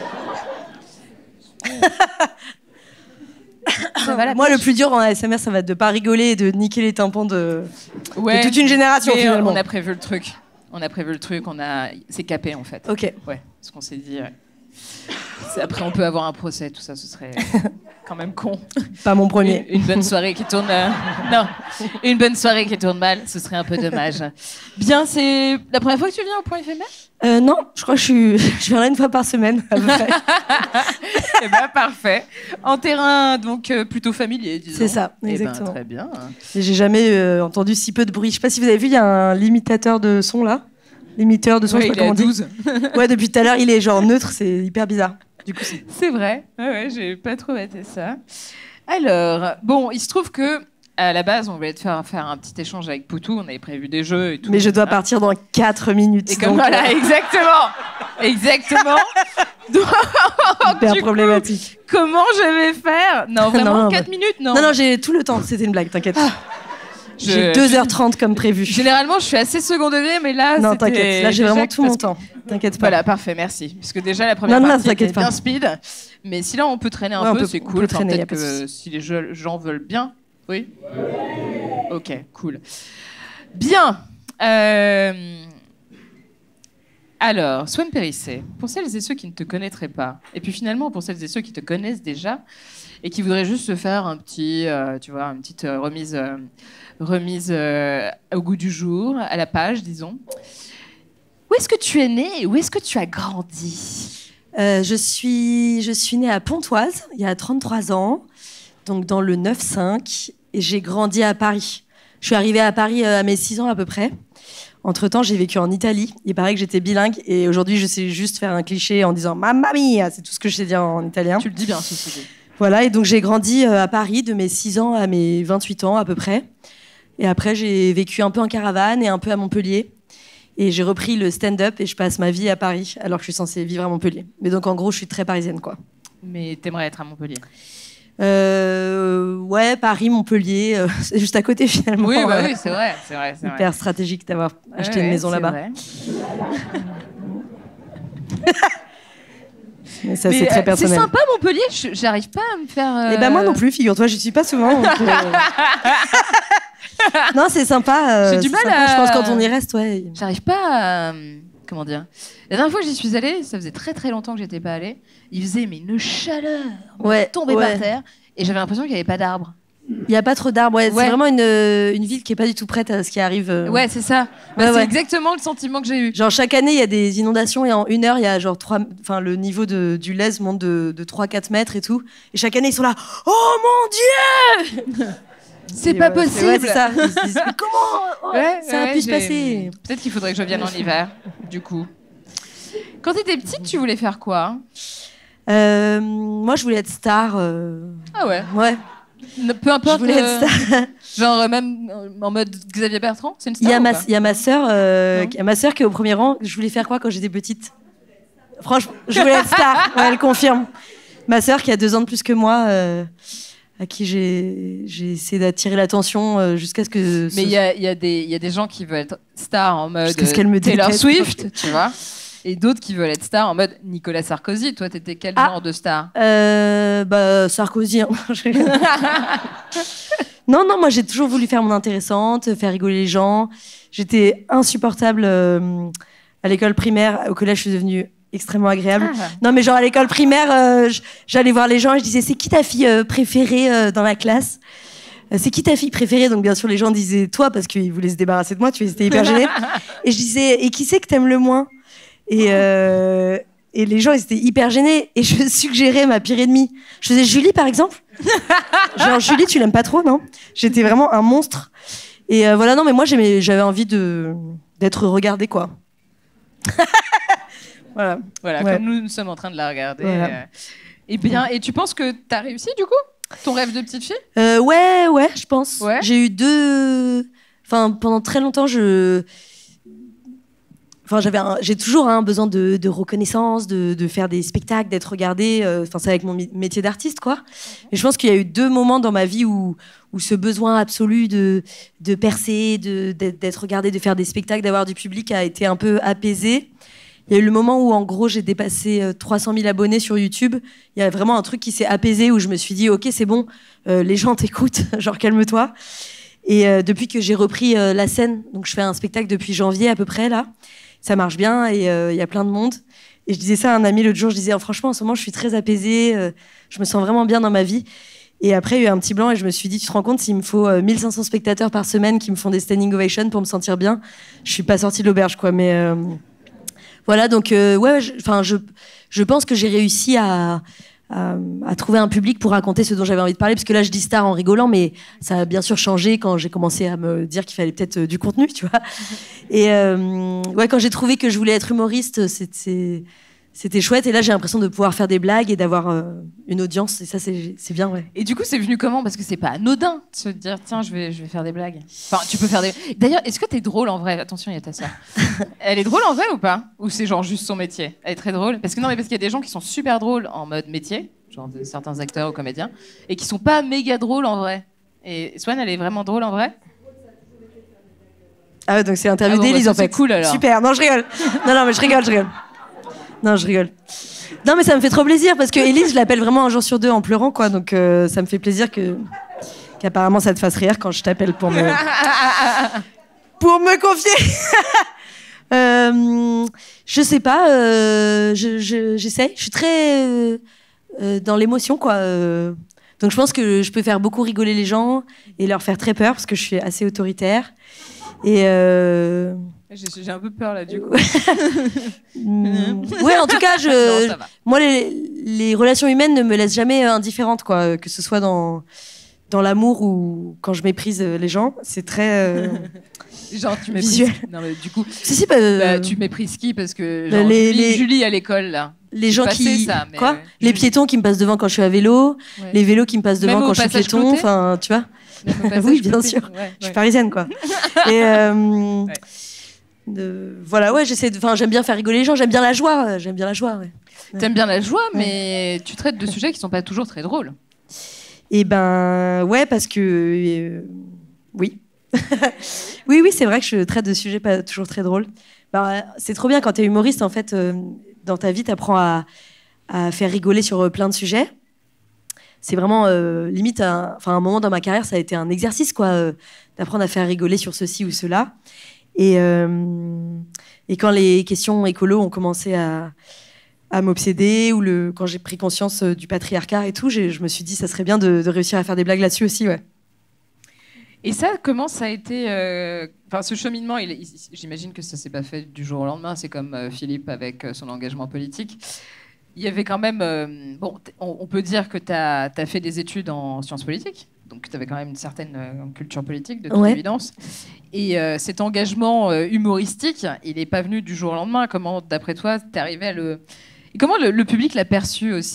[SPEAKER 2] Ça va,
[SPEAKER 5] moi, le plus dur en ASMR, ça va être de pas rigoler et de niquer les tympans de toute une génération finalement.
[SPEAKER 2] On a prévu le truc. C'est capé en fait.
[SPEAKER 5] Ok.
[SPEAKER 2] Ouais, ce qu'on s'est dit. Ouais. Après, on peut avoir un procès, tout ça, ce serait quand même con.
[SPEAKER 5] Pas mon premier.
[SPEAKER 2] Une bonne soirée qui tourne. Non, une bonne soirée qui tourne mal, ce serait un peu dommage. Bien, c'est la première fois que tu viens au Point éphémère?
[SPEAKER 5] Non, je crois que je viens là une fois par semaine à peu près.
[SPEAKER 2] Eh ben parfait. En terrain donc plutôt familier, disons.
[SPEAKER 5] C'est ça,
[SPEAKER 2] Eh
[SPEAKER 5] exactement.
[SPEAKER 2] ben, très bien.
[SPEAKER 5] Et j'ai jamais entendu si peu de bruit. Je sais pas si vous avez vu, il y a un limitateur de son là. Limiteur de son,
[SPEAKER 2] Ouais,
[SPEAKER 5] je sais pas comment on dit. Ouais, depuis tout à l'heure, il est genre neutre, c'est hyper bizarre. Du coup,
[SPEAKER 2] c'est vrai. Ouais, j'ai pas trop maté ça. Alors, bon, il se trouve que à la base, on voulait te faire un petit échange avec Poutou. On avait prévu des jeux et tout.
[SPEAKER 5] Mais je dois partir dans 4 minutes.
[SPEAKER 2] Et comme voilà, exactement. Donc,
[SPEAKER 5] hyper problématique.
[SPEAKER 2] Comment je vais faire? Non, vraiment, 4 minutes, non.
[SPEAKER 5] Non, j'ai tout le temps. C'était une blague, t'inquiète. J'ai 2h30 comme prévu.
[SPEAKER 2] Généralement, je suis assez second degré, mais là,
[SPEAKER 5] non, t'inquiète. Là, j'ai vraiment tout mon temps. T'inquiète pas.
[SPEAKER 2] Voilà, parfait, merci. Parce que déjà, la première partie était bien speed. Mais si là, on peut traîner un peu, c'est cool. Peut-être que si les gens veulent bien. Oui. Ok, cool. Bien. Alors, Swan Périssé, pour celles et ceux qui ne te connaîtraient pas, et puis finalement pour celles et ceux qui te connaissent déjà, et qui voudraient juste se faire un petit, une petite remise au goût du jour, à la page, disons. Où est-ce que tu es né et où est-ce que tu as grandi?
[SPEAKER 5] Je suis née à Pontoise, il y a 33 ans, donc dans le 9-5, et j'ai grandi à Paris. Je suis arrivée à Paris à mes 6 ans à peu près. Entre-temps, j'ai vécu en Italie. Il paraît que j'étais bilingue, et aujourd'hui, je sais juste faire un cliché en disant « Mamma mia », c'est tout ce que je sais dire en italien.
[SPEAKER 2] Tu le dis bien, ceci dit.
[SPEAKER 5] Voilà, et donc j'ai grandi à Paris de mes 6 ans à mes 28 ans à peu près. Et après, j'ai vécu un peu en caravane et un peu à Montpellier. Et j'ai repris le stand-up et je passe ma vie à Paris, alors que je suis censée vivre à Montpellier. Mais donc, en gros, je suis très parisienne, quoi.
[SPEAKER 2] Mais t'aimerais être à Montpellier?
[SPEAKER 5] Ouais, Paris, Montpellier, c'est juste à côté, finalement.
[SPEAKER 2] Oui, bah oui, c'est vrai.
[SPEAKER 5] Hyper stratégique d'avoir acheté une maison là-bas. Mais ça, c'est très personnel.
[SPEAKER 2] C'est sympa, Montpellier. J'arrive pas à me faire...
[SPEAKER 5] Eh ben, moi non plus, figure-toi, je suis pas souvent. Donc, non, c'est sympa.
[SPEAKER 2] J'ai du mal
[SPEAKER 5] sympa,
[SPEAKER 2] à...
[SPEAKER 5] Je pense quand on y reste, ouais.
[SPEAKER 2] J'arrive pas à... Comment dire? La dernière fois que j'y suis allée, ça faisait très très longtemps que j'étais pas allée. Il faisait une chaleur, tombée par terre, et j'avais l'impression qu'il y avait pas d'arbres.
[SPEAKER 5] Il n'y a pas trop d'arbres. Ouais. C'est vraiment une ville qui est pas du tout prête à ce qui arrive.
[SPEAKER 2] Ouais, c'est ça. C'est exactement le sentiment que j'ai eu.
[SPEAKER 5] Genre chaque année, il y a des inondations et en 1 heure, il y a genre le niveau du Lez monte de 3-4 mètres et tout. Et chaque année, ils sont là. Oh mon Dieu!
[SPEAKER 2] C'est pas possible.
[SPEAKER 5] Ouais, c'est ça. Ils se disent, mais comment ça a pu se passer?
[SPEAKER 2] Peut-être qu'il faudrait que je vienne en hiver, du coup. Quand t'étais petite, tu voulais faire quoi?
[SPEAKER 5] Moi, je voulais être star.
[SPEAKER 2] Ah ouais?
[SPEAKER 5] Ouais.
[SPEAKER 2] Peu importe.
[SPEAKER 5] Je voulais être star.
[SPEAKER 2] Genre même en mode Xavier Bertrand, c'est une
[SPEAKER 5] Il
[SPEAKER 2] star
[SPEAKER 5] y a
[SPEAKER 2] ou
[SPEAKER 5] ma,
[SPEAKER 2] pas
[SPEAKER 5] il y a ma sœur, qui est au premier rang. Je voulais faire quoi quand j'étais petite? Franchement, je voulais être star. Ouais, elle confirme. Ma sœur qui a 2 ans de plus que moi, à qui j'ai essayé d'attirer l'attention jusqu'à ce que.
[SPEAKER 2] Mais il y a des gens qui veulent être stars en mode
[SPEAKER 5] Jusqu'à ce qu'elle me
[SPEAKER 2] Taylor
[SPEAKER 5] déteste.
[SPEAKER 2] Swift, tu vois. Et d'autres qui veulent être stars en mode Nicolas Sarkozy. Toi, t'étais quel genre de star?
[SPEAKER 5] Sarkozy. Hein. Non, moi j'ai toujours voulu faire mon intéressante, faire rigoler les gens. J'étais insupportable à l'école primaire. Au collège, je suis devenue extrêmement agréable. Non, mais genre à l'école primaire, j'allais voir les gens et je disais c'est qui ta fille préférée dans la classe? C'est qui ta fille préférée? Donc bien sûr les gens disaient toi parce qu'ils voulaient se débarrasser de moi. Tu vois, ils étaient hyper gênés. Et je disais et qui c'est que t'aimes le moins? Et les gens, ils étaient hyper gênés. Et je suggérais ma pire ennemie. Je faisais Julie, par exemple. Genre, Julie, tu l'aimes pas trop, non? J'étais vraiment un monstre. Et voilà, non, mais moi, j'avais envie d'être regardée, quoi. Voilà,
[SPEAKER 2] ouais. Comme nous sommes en train de la regarder.
[SPEAKER 5] Voilà.
[SPEAKER 2] Et bien, et tu penses que t'as réussi, du coup? Ton rêve de petite fille?
[SPEAKER 5] Ouais, je pense.
[SPEAKER 2] Ouais.
[SPEAKER 5] J'ai eu pendant très longtemps, j'ai toujours un besoin de reconnaissance, de faire des spectacles, d'être regardée. C'est avec mon métier d'artiste, quoi. Et je pense qu'il y a eu 2 moments dans ma vie où ce besoin absolu de percer, d'être regardée, de faire des spectacles, d'avoir du public a été un peu apaisé. Il y a eu le moment où, en gros, j'ai dépassé 300 000 abonnés sur YouTube. Il y a vraiment un truc qui s'est apaisé où je me suis dit, OK, c'est bon, les gens t'écoutent, genre calme-toi. Et depuis que j'ai repris la scène, donc je fais un spectacle depuis janvier à peu près, là. Ça marche bien et il y a plein de monde. Et je disais ça à un ami l'autre jour, je disais franchement en ce moment je suis très apaisée, je me sens vraiment bien dans ma vie. Et après il y a eu un petit blanc et je me suis dit tu te rends compte s'il me faut 1500 spectateurs par semaine qui me font des standing ovations pour me sentir bien, je suis pas sortie de l'auberge quoi. Mais voilà donc je pense que j'ai réussi à trouver un public pour raconter ce dont j'avais envie de parler, parce que là je dis star en rigolant, mais ça a bien sûr changé quand j'ai commencé à me dire qu'il fallait peut-être du contenu, tu vois. Et quand j'ai trouvé que je voulais être humoriste, c'était chouette, et là j'ai l'impression de pouvoir faire des blagues et d'avoir une audience, et ça c'est bien, ouais.
[SPEAKER 2] Et du coup c'est venu comment? Parce que c'est pas anodin de se dire tiens je vais faire des blagues. Enfin tu peux faire des... D'ailleurs est-ce que t'es drôle en vrai? Attention il y a ta sœur. Elle est drôle en vrai ou pas? Ou c'est genre juste son métier? Elle est très drôle? Parce qu'il y a des gens qui sont super drôles en mode métier, genre certains acteurs ou comédiens, et qui sont pas méga drôles en vrai. Et Swan elle est vraiment drôle en vrai?
[SPEAKER 5] Ah ouais, donc c'est interview d'Élise en fait.
[SPEAKER 2] C'est cool alors.
[SPEAKER 5] Super, non je rigole. Non mais je rigole. Non, je rigole. Non, mais ça me fait trop plaisir parce que Élise, je l'appelle vraiment un jour sur 2 en pleurant, quoi. Donc, ça me fait plaisir qu'apparemment ça te fasse rire quand je t'appelle pour me confier. Je sais pas. J'essaie. Je suis très dans l'émotion, quoi. Donc, je pense que je peux faire beaucoup rigoler les gens et leur faire très peur parce que je suis assez autoritaire. Et
[SPEAKER 2] j'ai un peu peur là du coup.
[SPEAKER 5] Ouais, en tout cas, moi les relations humaines ne me laissent jamais indifférente, quoi, que ce soit dans l'amour ou quand je méprise les gens, c'est très
[SPEAKER 2] genre tu méprises.
[SPEAKER 5] Visuel.
[SPEAKER 2] Non mais du coup, tu méprises qui? Parce que genre, Julie à l'école là.
[SPEAKER 5] Les gens qui
[SPEAKER 2] ça, mais
[SPEAKER 5] quoi les piétons qui me passent devant quand je suis à vélo,
[SPEAKER 2] ouais.
[SPEAKER 5] Les vélos qui me passent devant
[SPEAKER 2] même
[SPEAKER 5] quand je suis piéton, enfin tu vois. Oui, bien sûr.
[SPEAKER 2] Ouais.
[SPEAKER 5] Je suis parisienne, quoi. Et voilà, ouais, j'aime bien faire rigoler les gens, j'aime bien la joie, ouais.
[SPEAKER 2] T'aimes bien la joie, mais tu traites de sujets qui sont pas toujours très drôles.
[SPEAKER 5] Et ben ouais, parce que oui. oui, c'est vrai que je traite de sujets pas toujours très drôles. C'est trop bien quand t'es humoriste, en fait, dans ta vie, t'apprends à faire rigoler sur plein de sujets. C'est vraiment limite, un moment dans ma carrière, ça a été un exercice, quoi, d'apprendre à faire rigoler sur ceci ou cela. Et quand les questions écolo ont commencé à m'obséder, ou quand j'ai pris conscience du patriarcat et tout, je me suis dit ça serait bien de réussir à faire des blagues là-dessus aussi, ouais.
[SPEAKER 2] Et ça, comment ça a été ce cheminement, j'imagine que ça s'est pas fait du jour au lendemain. C'est comme Philippe avec son engagement politique. Il y avait quand même... on peut dire que tu as fait des études en sciences politiques, donc tu avais quand même une certaine culture politique, de toute évidence. Et cet engagement humoristique, il n'est pas venu du jour au lendemain. Comment, d'après toi, t'es arrivé à le... Et comment le public l'a perçu aussi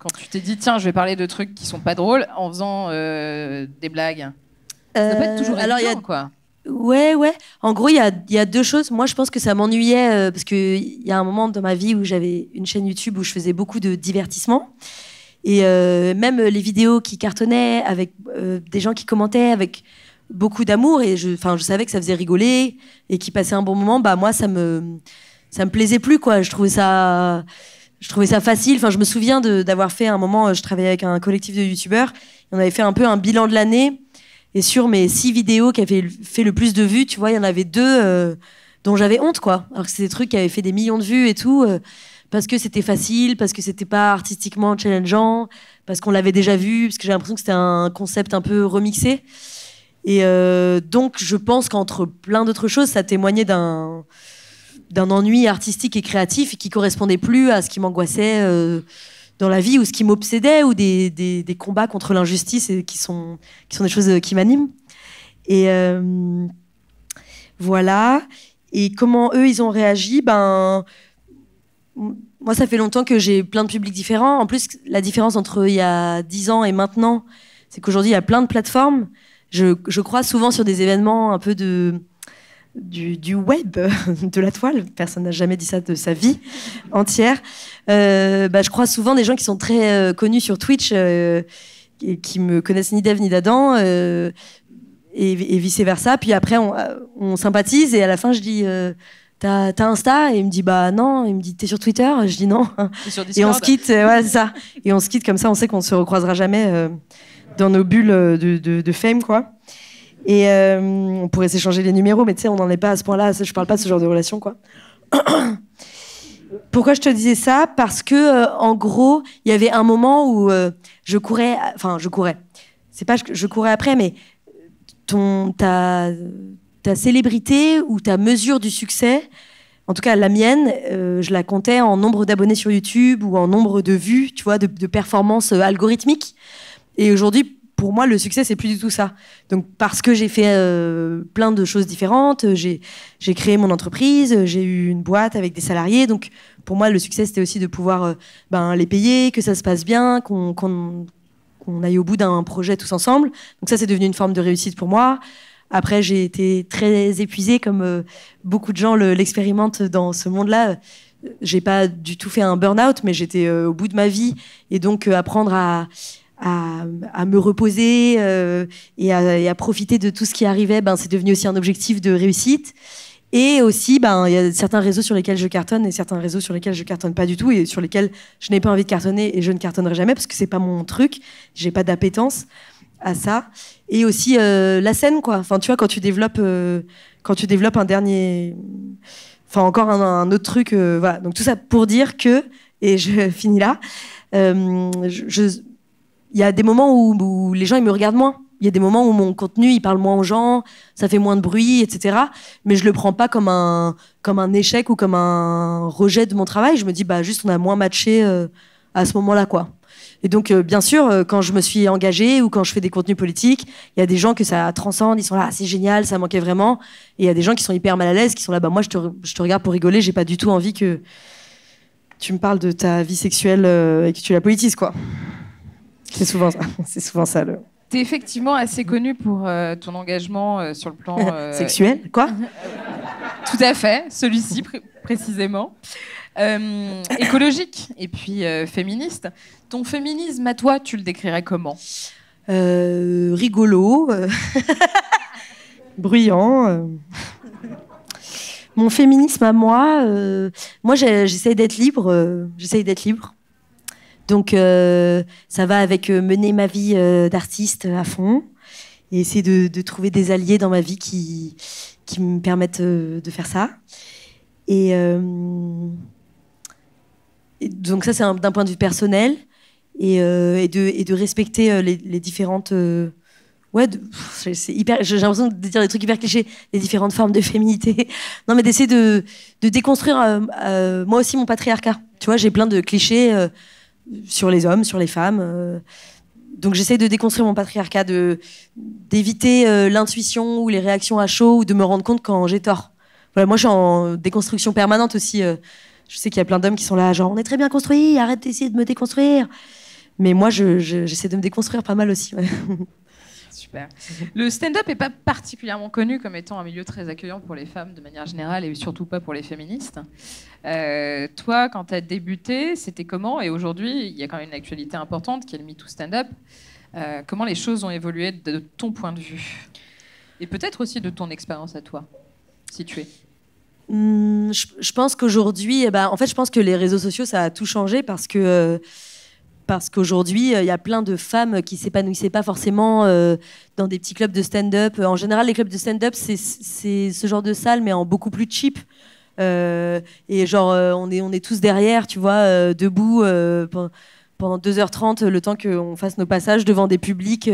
[SPEAKER 2] quand tu t'es dit, tiens, je vais parler de trucs qui sont pas drôles en faisant des blagues? Ça doit pas être toujours évident, quoi.
[SPEAKER 5] Ouais. En gros, il y a deux choses. Moi, je pense que ça m'ennuyait parce qu'il y a un moment dans ma vie où j'avais une chaîne YouTube où je faisais beaucoup de divertissement. Et même les vidéos qui cartonnaient avec des gens qui commentaient avec beaucoup d'amour. Et je savais que ça faisait rigoler et qui passaient un bon moment. Bah, moi, ça me plaisait plus, quoi. Je trouvais ça facile. Enfin, je me souviens d'avoir fait un moment, je travaillais avec un collectif de youtubeurs. On avait fait un peu un bilan de l'année. Et sur mes 6 vidéos qui avaient fait le plus de vues, tu vois, il y en avait 2 dont j'avais honte, quoi. Alors que c'est des trucs qui avaient fait des millions de vues et tout, parce que c'était facile, parce que c'était pas artistiquement challengeant, parce qu'on l'avait déjà vu, parce que j'ai l'impression que c'était un concept un peu remixé. Et donc, je pense qu'entre plein d'autres choses, ça témoignait d'un ennui artistique et créatif qui correspondait plus à ce qui m'angoissait dans la vie, ou ce qui m'obsédait, ou des combats contre l'injustice et qui sont des choses qui m'animent. Et voilà. Et comment eux, ils ont réagi? Ben, moi, ça fait longtemps que j'ai plein de publics différents. En plus, la différence entre il y a 10 ans et maintenant, c'est qu'aujourd'hui, il y a plein de plateformes. Je crois souvent sur des événements un peu du web, de la toile. Personne n'a jamais dit ça de sa vie entière. Je crois souvent des gens qui sont très connus sur Twitch et qui me connaissent ni d'Ève ni d'Adam et vice-versa. Puis après, on sympathise et à la fin, je dis t'as Insta? Et il me dit bah non. Il me dit t'es sur Twitter? Je dis non. Et on se quitte, ouais, c'est ça. Et on se quitte comme ça, on sait qu'on se recroisera jamais dans nos bulles de fame, quoi. Et on pourrait s'échanger les numéros, mais tu sais, on n'en est pas à ce point-là. Je parle pas de ce genre de relation, quoi. Pourquoi je te disais ça? Parce que, en gros, il y avait un moment où je courais. C'est pas que je courais après, mais ta célébrité ou ta mesure du succès, en tout cas la mienne, je la comptais en nombre d'abonnés sur YouTube ou en nombre de vues, tu vois, de performances algorithmiques. Et aujourd'hui, pour moi, le succès, c'est plus du tout ça. Donc, parce que j'ai fait plein de choses différentes, j'ai créé mon entreprise, j'ai eu une boîte avec des salariés. Donc, pour moi, le succès, c'était aussi de pouvoir les payer, que ça se passe bien, qu'on aille au bout d'un projet tous ensemble. Donc ça, c'est devenu une forme de réussite pour moi. Après, j'ai été très épuisée, comme beaucoup de gens l'expérimentent dans ce monde-là. J'ai pas du tout fait un burn-out, mais j'étais au bout de ma vie. Et donc, apprendre à me reposer et à profiter de tout ce qui arrivait, c'est devenu aussi un objectif de réussite. Et aussi, il y a certains réseaux sur lesquels je cartonne et certains réseaux sur lesquels je cartonne pas du tout et sur lesquels je n'ai pas envie de cartonner et je ne cartonnerai jamais parce que c'est pas mon truc. J'ai pas d'appétence à ça. Et aussi la scène, quoi. Enfin, tu vois, quand tu développes un dernier, enfin encore un autre truc, voilà. Donc tout ça pour dire que, et je finis là. Il y a des moments où les gens ils me regardent moins. Il y a des moments où mon contenu il parle moins aux gens, ça fait moins de bruit, etc. Mais je le prends pas comme un échec ou comme un rejet de mon travail. Je me dis juste on a moins matché à ce moment-là, quoi. Et donc bien sûr quand je me suis engagée ou quand je fais des contenus politiques, il y a des gens que ça transcende, ils sont là, c'est génial, ça manquait vraiment. Et il y a des gens qui sont hyper mal à l'aise, qui sont là, moi je te regarde pour rigoler, j'ai pas du tout envie que tu me parles de ta vie sexuelle et que tu la politises, quoi. C'est souvent ça.
[SPEAKER 2] T'es effectivement assez connu pour ton engagement sur le plan...
[SPEAKER 5] sexuel, quoi.
[SPEAKER 2] Tout à fait, celui-ci précisément. Écologique et puis féministe. Ton féminisme à toi, tu le décrirais comment?
[SPEAKER 5] Rigolo, bruyant. Mon féminisme à moi, j'essaye d'être libre. Donc ça va avec mener ma vie d'artiste à fond et essayer de trouver des alliés dans ma vie qui me permettent de faire ça. Et donc ça, c'est d'un point de vue personnel et de respecter les différentes... c'est hyper. J'ai l'impression de dire des trucs hyper clichés, les différentes formes de féminité. Non, mais d'essayer de déconstruire moi aussi mon patriarcat. Tu vois, j'ai plein de clichés sur les hommes, sur les femmes. Donc j'essaie de déconstruire mon patriarcat, d'éviter l'intuition ou les réactions à chaud ou de me rendre compte quand j'ai tort. Voilà, moi je suis en déconstruction permanente aussi. Je sais qu'il y a plein d'hommes qui sont là, genre on est très bien construits, arrête d'essayer de me déconstruire. Mais moi, j'essaie de me déconstruire pas mal aussi. Ouais.
[SPEAKER 2] Super. Le stand-up n'est pas particulièrement connu comme étant un milieu très accueillant pour les femmes de manière générale et surtout pas pour les féministes. Toi, quand tu as débuté, c'était comment? Et aujourd'hui, il y a quand même une actualité importante qui est le MeToo stand-up. Comment les choses ont évolué de ton point de vue? Et peut-être aussi de ton expérience à toi, si tu es.
[SPEAKER 5] Je pense qu'aujourd'hui, en fait, je pense que les réseaux sociaux, ça a tout changé parce qu'aujourd'hui, il y a plein de femmes qui s'épanouissaient pas forcément dans des petits clubs de stand-up. En général, les clubs de stand-up, c'est ce genre de salle, mais en beaucoup plus cheap. Et genre, on est tous derrière, tu vois, debout pendant 2h30, le temps qu'on fasse nos passages devant des publics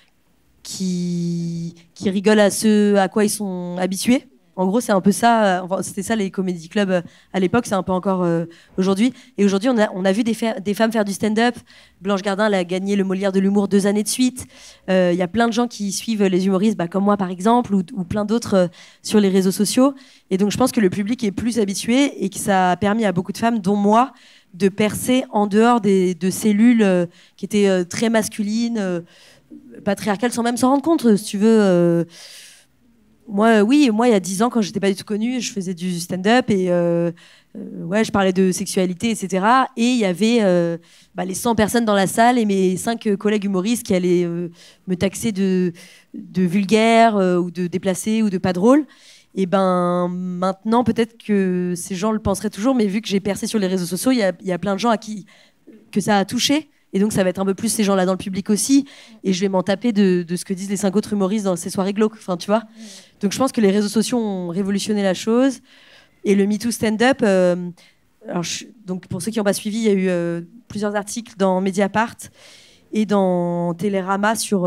[SPEAKER 5] qui rigolent à ce à quoi ils sont habitués. En gros, c'est un peu ça. C'était ça les comédie clubs à l'époque. C'est un peu encore aujourd'hui. Et aujourd'hui, on a vu des femmes faire du stand-up. Blanche Gardin, elle a gagné le Molière de l'humour 2 années de suite. Il y a plein de gens qui suivent les humoristes, comme moi par exemple, ou plein d'autres sur les réseaux sociaux. Et donc, je pense que le public est plus habitué et que ça a permis à beaucoup de femmes, dont moi, de percer en dehors de cellules qui étaient très masculines, patriarcales, sans même s'en rendre compte, si tu veux. Moi, il y a 10 ans, quand j'étais pas du tout connue, je faisais du stand-up et je parlais de sexualité, etc. Et il y avait les 100 personnes dans la salle et mes 5 collègues humoristes qui allaient me taxer de vulgaire ou de déplacé ou de pas drôle. Et maintenant, peut-être que ces gens le penseraient toujours, mais vu que j'ai percé sur les réseaux sociaux, il y a plein de gens à qui que ça a touché. Et donc, ça va être un peu plus ces gens-là dans le public aussi. Et je vais m'en taper de ce que disent les 5 autres humoristes dans ces soirées glauques. Enfin, tu vois. Donc, je pense que les réseaux sociaux ont révolutionné la chose. Et le MeToo stand-up... donc, pour ceux qui n'ont pas suivi, il y a eu plusieurs articles dans Mediapart et dans Télérama sur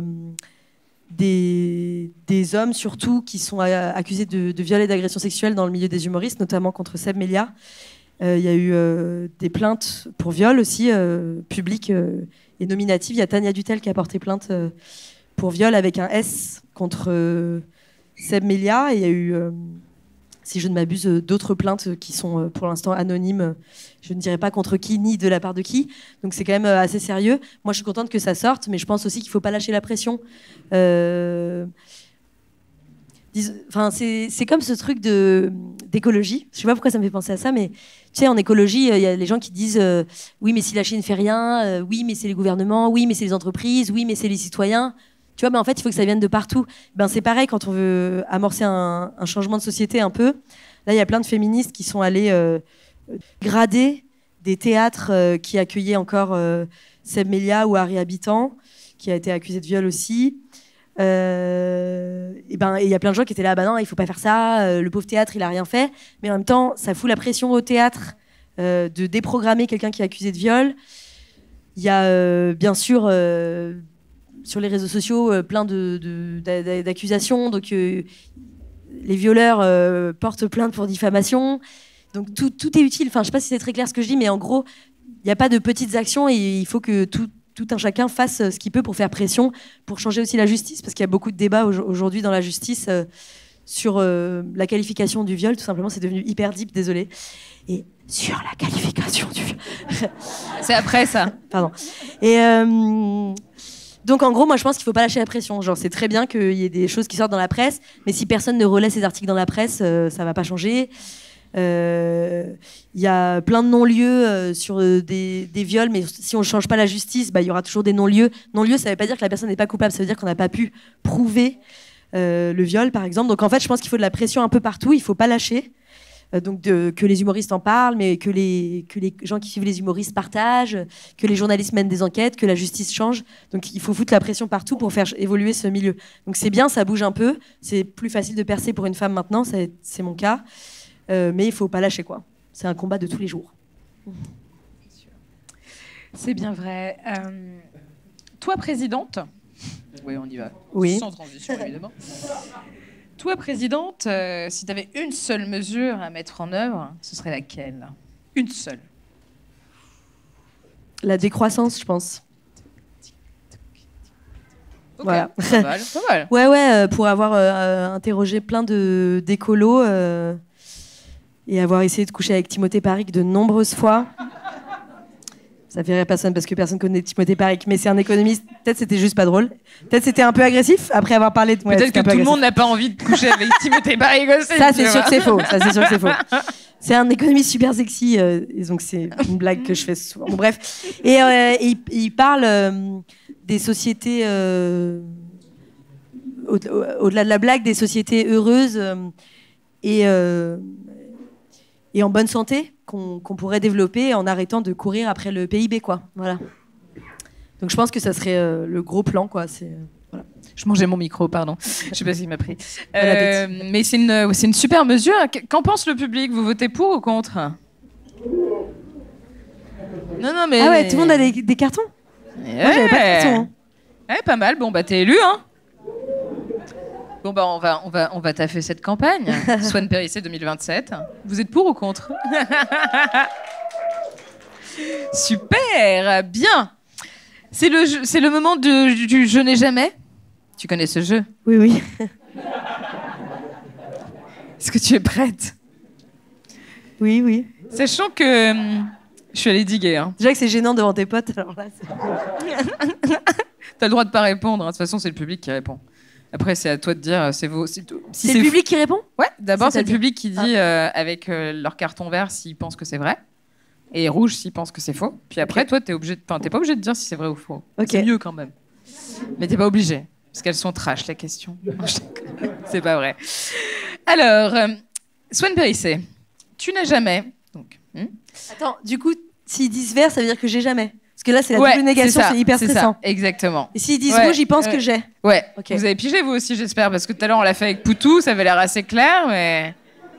[SPEAKER 5] des hommes, surtout, qui sont accusés de viol et d'agression sexuelle dans le milieu des humoristes, notamment contre Seb Melia. Il y a eu des plaintes pour viol aussi, publiques et nominatives. Il y a Tania Dutel qui a porté plainte pour viol avec un S contre Seb Melia. Et il y a eu, si je ne m'abuse, d'autres plaintes qui sont pour l'instant anonymes. Je ne dirais pas contre qui, ni de la part de qui. Donc c'est quand même assez sérieux. Moi, je suis contente que ça sorte, mais je pense aussi qu'il ne faut pas lâcher la pression. C'est comme ce truc d'écologie. Je sais pas pourquoi ça me fait penser à ça, mais tu sais, en écologie, il y a les gens qui disent oui, mais si la Chine fait rien, oui, mais c'est les gouvernements, oui, mais c'est les entreprises, oui, mais c'est les citoyens. Tu vois, mais en fait, il faut que ça vienne de partout. C'est pareil quand on veut amorcer un changement de société un peu. Là, il y a plein de féministes qui sont allées grader des théâtres qui accueillaient encore Seb Melia ou Harry Habitant, qui a été accusé de viol aussi. Il y a plein de gens qui étaient là, non, il faut pas faire ça, le pauvre théâtre, il a rien fait. Mais en même temps, ça fout la pression au théâtre de déprogrammer quelqu'un qui est accusé de viol. Il y a bien sûr sur les réseaux sociaux plein d'accusations. Donc les violeurs portent plainte pour diffamation. Donc tout est utile. Enfin, je sais pas si c'est très clair ce que je dis, mais en gros, il n'y a pas de petites actions et il faut que tout un chacun fasse ce qu'il peut pour faire pression, pour changer aussi la justice, parce qu'il y a beaucoup de débats aujourd'hui dans la justice sur la qualification du viol. Tout simplement, c'est devenu hyper deep, désolé. Et sur la qualification du viol.
[SPEAKER 2] C'est après ça.
[SPEAKER 5] Pardon. Et donc, en gros, moi, je pense qu'il ne faut pas lâcher la pression. Genre, c'est très bien qu'il y ait des choses qui sortent dans la presse, mais si personne ne relaie ces articles dans la presse, ça ne va pas changer. Il y a plein de non-lieux sur des viols, mais si on ne change pas la justice, il y aura toujours des non-lieux. Non-lieux, ça ne veut pas dire que la personne n'est pas coupable, ça veut dire qu'on n'a pas pu prouver le viol, par exemple. Donc en fait, je pense qu'il faut de la pression un peu partout, il ne faut pas lâcher. Que les humoristes en parlent, mais que les gens qui suivent les humoristes partagent, que les journalistes mènent des enquêtes, que la justice change. Donc il faut foutre la pression partout pour faire évoluer ce milieu. Donc c'est bien, ça bouge un peu. C'est plus facile de percer pour une femme maintenant, c'est mon cas. Mais il faut pas lâcher, quoi. C'est un combat de tous les jours.
[SPEAKER 2] C'est bien vrai. Toi, présidente, oui, on y va.
[SPEAKER 5] Oui.
[SPEAKER 2] Sans transition, évidemment. Toi, présidente, si tu avais une seule mesure à mettre en œuvre, ce serait laquelle? Une seule.
[SPEAKER 5] La décroissance, je pense.
[SPEAKER 2] Okay.
[SPEAKER 5] Voilà.
[SPEAKER 2] Pas mal, pas mal.
[SPEAKER 5] Ouais, pour avoir interrogé plein d'écolos et avoir essayé de coucher avec Timothée Parric de nombreuses fois, Ça fait rire personne parce que personne connaît Timothée Paric, mais c'est un économiste. Peut-être c'était juste pas drôle. Peut-être c'était un peu agressif après avoir parlé de.
[SPEAKER 2] Peut-être que tout le monde n'a pas envie de coucher avec Timothée Paric aussi.
[SPEAKER 5] Ça, c'est sûr que c'est faux. Ça, c'est sûr que c'est faux. C'est un économiste super sexy, et donc c'est une blague que je fais souvent. Bon, bref. Et il parle des sociétés, au-delà de la blague, des sociétés heureuses et en bonne santé qu'on pourrait développer en arrêtant de courir après le PIB, quoi. Voilà. Donc je pense que ça serait le gros plan, quoi. Voilà.
[SPEAKER 2] Je mangeais mon micro, pardon. Je sais pas s'il m'a pris. Mais c'est une super mesure. Qu'en pense le public? Vous votez pour ou contre? Non, mais...
[SPEAKER 5] Ah ouais, tout le monde a des cartons? Moi, j'avais pas de carton. Hein.
[SPEAKER 2] Ouais, pas mal. Bon, bah, t'es élu, hein. Bon, bah, on va taffer cette campagne. Swan Périssé 2027. Vous êtes pour ou contre? Super, bien. C'est le moment du Je n'ai jamais. Tu connais ce jeu?
[SPEAKER 5] Oui, oui.
[SPEAKER 2] Est-ce que tu es prête?
[SPEAKER 5] Oui, oui.
[SPEAKER 2] Sachant que je suis allée diguer. Hein.
[SPEAKER 5] Déjà que c'est gênant devant tes potes, alors là,
[SPEAKER 2] T'as le droit de pas répondre. Hein. De toute façon, c'est le public qui répond. Après, c'est à toi de dire, c'est vous. Si
[SPEAKER 5] c'est le public qui répond?
[SPEAKER 2] Ouais, d'abord, c'est le public qui dit avec leur carton vert s'ils pensent que c'est vrai. Et rouge s'ils pensent que c'est faux. Puis après, toi, t'es pas obligé de dire si c'est vrai ou faux. C'est mieux quand même. Mais t'es pas obligé. Parce qu'elles sont trash, les questions. C'est pas vrai. Alors, Swan Périssé, tu n'as jamais... Donc,
[SPEAKER 5] Attends, du coup, s'ils disent vert, ça veut dire que j'ai jamais. Parce que là, c'est la double négation, c'est hyper stressant.
[SPEAKER 2] Ça, exactement.
[SPEAKER 5] Et s'ils disent rouge, ils pensent que j'ai.
[SPEAKER 2] Ouais. Okay. Vous avez pigé, vous aussi, j'espère. Parce que tout à l'heure, on l'a fait avec Poutou, ça avait l'air assez clair, mais...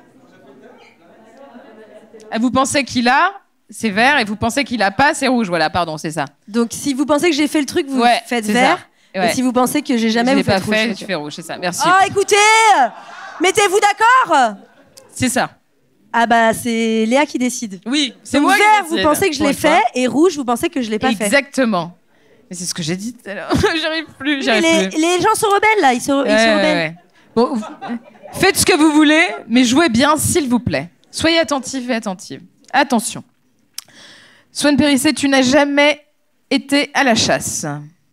[SPEAKER 2] Vous pensez qu'il a, c'est vert, et vous pensez qu'il a pas, c'est rouge. Voilà, pardon, c'est ça.
[SPEAKER 5] Donc, si vous pensez que j'ai fait le truc, vous faites vert.
[SPEAKER 2] Ouais.
[SPEAKER 5] Et si vous pensez que j'ai jamais, vous faites rouge.
[SPEAKER 2] Fait, tu fais rouge, c'est ça. Merci.
[SPEAKER 5] Oh, écoutez, mettez-vous d'accord.
[SPEAKER 2] C'est ça.
[SPEAKER 5] Ah bah, c'est Léa qui décide.
[SPEAKER 2] Oui, c'est
[SPEAKER 5] donc
[SPEAKER 2] moi
[SPEAKER 5] vert,
[SPEAKER 2] qui
[SPEAKER 5] vous pensez que je l'ai fait, et rouge, vous pensez que je l'ai pas fait.
[SPEAKER 2] Exactement. Mais c'est ce que j'ai dit tout à l'heure. J'arrive plus.
[SPEAKER 5] Les gens sont rebelles, là. Ils sont rebelles.
[SPEAKER 2] Ouais. Bon, faites ce que vous voulez, mais jouez bien, s'il vous plaît. Soyez attentifs et attentives. Attention. Swan Périssé, tu n'as jamais été à la chasse.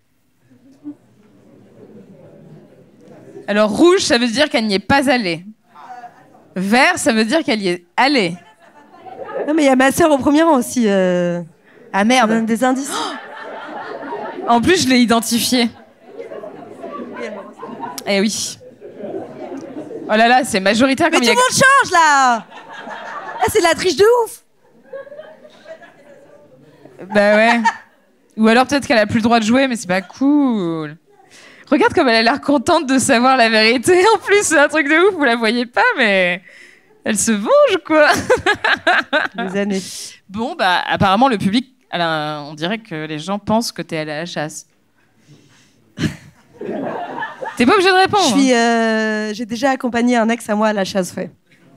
[SPEAKER 2] Alors, rouge, ça veut dire qu'elle n'y est pas allée. Vert, ça veut dire qu'elle y est allée.
[SPEAKER 5] Non, mais il y a ma sœur au premier rang aussi.
[SPEAKER 2] Ah merde.
[SPEAKER 5] Ça donne des indices.
[SPEAKER 2] Oh, en plus, je l'ai identifiée. Eh oui. Oh là là, c'est majoritaire.
[SPEAKER 5] Mais tout le monde change, là. Ah, c'est de la triche de ouf.
[SPEAKER 2] Bah ouais. Ou alors peut-être qu'elle a plus le droit de jouer, mais c'est pas cool. Regarde comme elle a l'air contente de savoir la vérité. En plus, c'est un truc de ouf, vous la voyez pas, mais elle se venge, quoi.
[SPEAKER 5] Des années.
[SPEAKER 2] Bon, bah, apparemment, le public, on dirait que les gens pensent que t'es allé à la chasse. T'es pas obligé de répondre.
[SPEAKER 5] J'ai déjà accompagné un ex à moi à la chasse, ouais.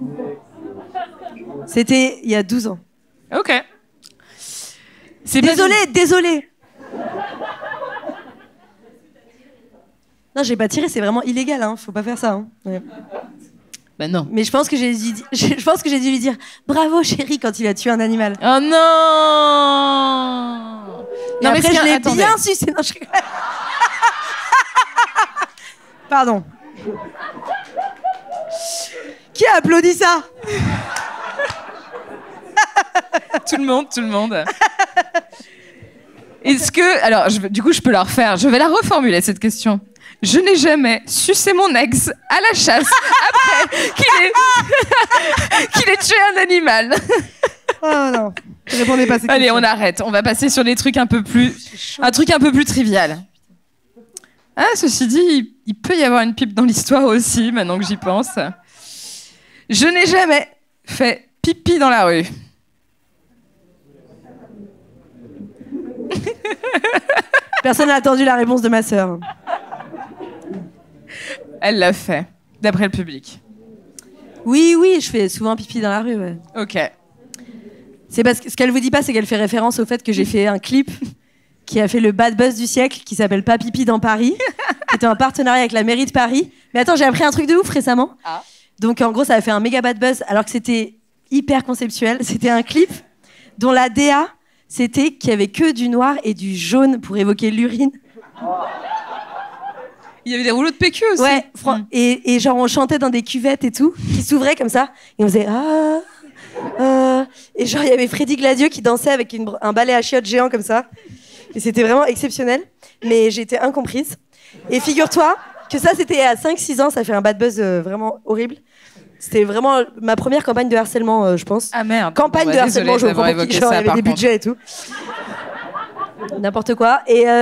[SPEAKER 5] C'était il y a 12 ans.
[SPEAKER 2] Ok.
[SPEAKER 5] Désolé. Non, j'ai pas tiré, c'est vraiment illégal, hein. Faut pas faire ça. Hein. Ouais.
[SPEAKER 2] Ben non.
[SPEAKER 5] Mais je pense que j'ai dû lui dire bravo chérie quand il a tué un animal.
[SPEAKER 2] Oh non.
[SPEAKER 5] Et non, après je l'ai bien sucé. Non, Pardon. Qui a applaudi ça?
[SPEAKER 2] Tout le monde. Est-ce que... Alors, du coup, je peux la refaire. Je vais la reformuler, cette question. Je n'ai jamais sucé mon ex à la chasse après qu'il ait tué un animal.
[SPEAKER 5] Oh non, je répondais pas à ces questions.
[SPEAKER 2] Allez, on arrête. On va passer sur des trucs un truc un peu plus trivial. Ah, ceci dit, il peut y avoir une pipe dans l'histoire aussi, maintenant que j'y pense. Je n'ai jamais fait pipi dans la rue.
[SPEAKER 5] Personne n'a attendu la réponse de ma sœur.
[SPEAKER 2] Elle l'a fait, d'après le public.
[SPEAKER 5] Oui, je fais souvent pipi dans la rue, ouais.
[SPEAKER 2] Ok.
[SPEAKER 5] C'est parce que ce qu'elle vous dit pas, c'est qu'elle fait référence au fait que j'ai fait un clip qui a fait le bad buzz du siècle, qui s'appelle Pas pipi dans Paris, qui était un partenariat avec la mairie de Paris. Mais attends, j'ai appris un truc de ouf récemment. Ah. Donc en gros, ça a fait un méga bad buzz, alors que c'était hyper conceptuel. C'était un clip dont la DA c'était qu'il y avait que du noir et du jaune pour évoquer l'urine.
[SPEAKER 2] Il y avait des rouleaux de PQ aussi.
[SPEAKER 5] Ouais, et genre on chantait dans des cuvettes et tout, qui s'ouvraient comme ça, et on faisait et genre il y avait Freddy Gladieux qui dansait avec un balai à chiottes géant comme ça, et c'était vraiment exceptionnel, mais j'ai été incomprise. Et figure-toi que ça c'était à 5-6 ans, ça fait un bad buzz vraiment horrible. C'était vraiment ma première campagne de harcèlement, je pense.
[SPEAKER 2] Ah merde.
[SPEAKER 5] Campagne de harcèlement, je comprends pas, genre il y avait des budgets et tout. N'importe quoi.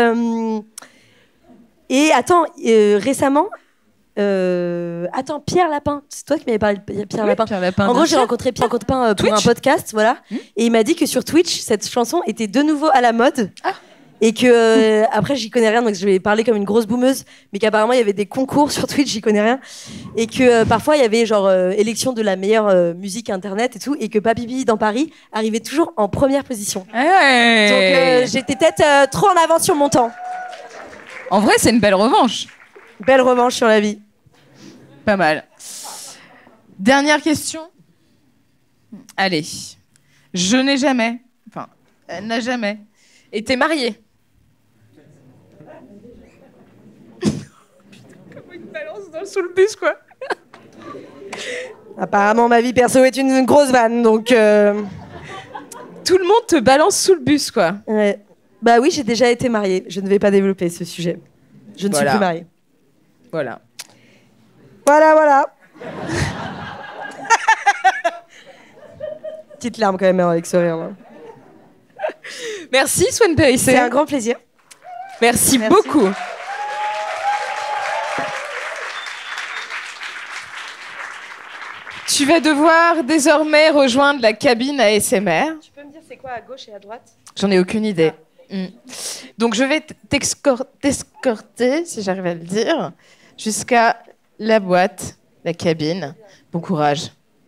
[SPEAKER 5] Et attends, récemment, Pierre Lapin, c'est toi qui m'avais parlé de Pierre Lapin.
[SPEAKER 2] Pierre Lapin.
[SPEAKER 5] En gros, j'ai rencontré Pierre Lapin pour un podcast, voilà. Et il m'a dit que sur Twitch, cette chanson était de nouveau à la mode.
[SPEAKER 2] Ah.
[SPEAKER 5] Et que après, j'y connais rien, donc je vais parler comme une grosse boumeuse, mais qu'apparemment il y avait des concours sur Twitch, j'y connais rien. Et que parfois il y avait genre élection de la meilleure musique internet et tout, et que Papy dans Paris arrivait toujours en première position.
[SPEAKER 2] Hey.
[SPEAKER 5] Donc j'étais peut-être trop en avance sur mon temps.
[SPEAKER 2] En vrai, c'est une belle revanche.
[SPEAKER 5] Belle revanche sur la vie.
[SPEAKER 2] Pas mal. Dernière question. Allez. Je n'ai jamais, enfin, elle n'a jamais été mariée. Comme une balance sous le bus, quoi.
[SPEAKER 5] Apparemment, ma vie perso est une grosse vanne, donc...
[SPEAKER 2] Tout le monde te balance sous le bus, quoi.
[SPEAKER 5] Ouais. Bah oui, j'ai déjà été mariée. Je ne vais pas développer ce sujet. Je ne suis plus mariée.
[SPEAKER 2] Voilà.
[SPEAKER 5] Voilà. Petite larme quand même avec ce rire. Là.
[SPEAKER 2] Merci, Swan Périssé.
[SPEAKER 5] C'est un grand plaisir.
[SPEAKER 2] Merci beaucoup. Tu vas devoir désormais rejoindre la cabine ASMR.
[SPEAKER 5] Tu peux me dire c'est quoi à gauche et à droite ?
[SPEAKER 2] J'en ai aucune idée. Donc je vais t'escorter, si j'arrive à le dire, jusqu'à la boîte, la cabine. Bon courage.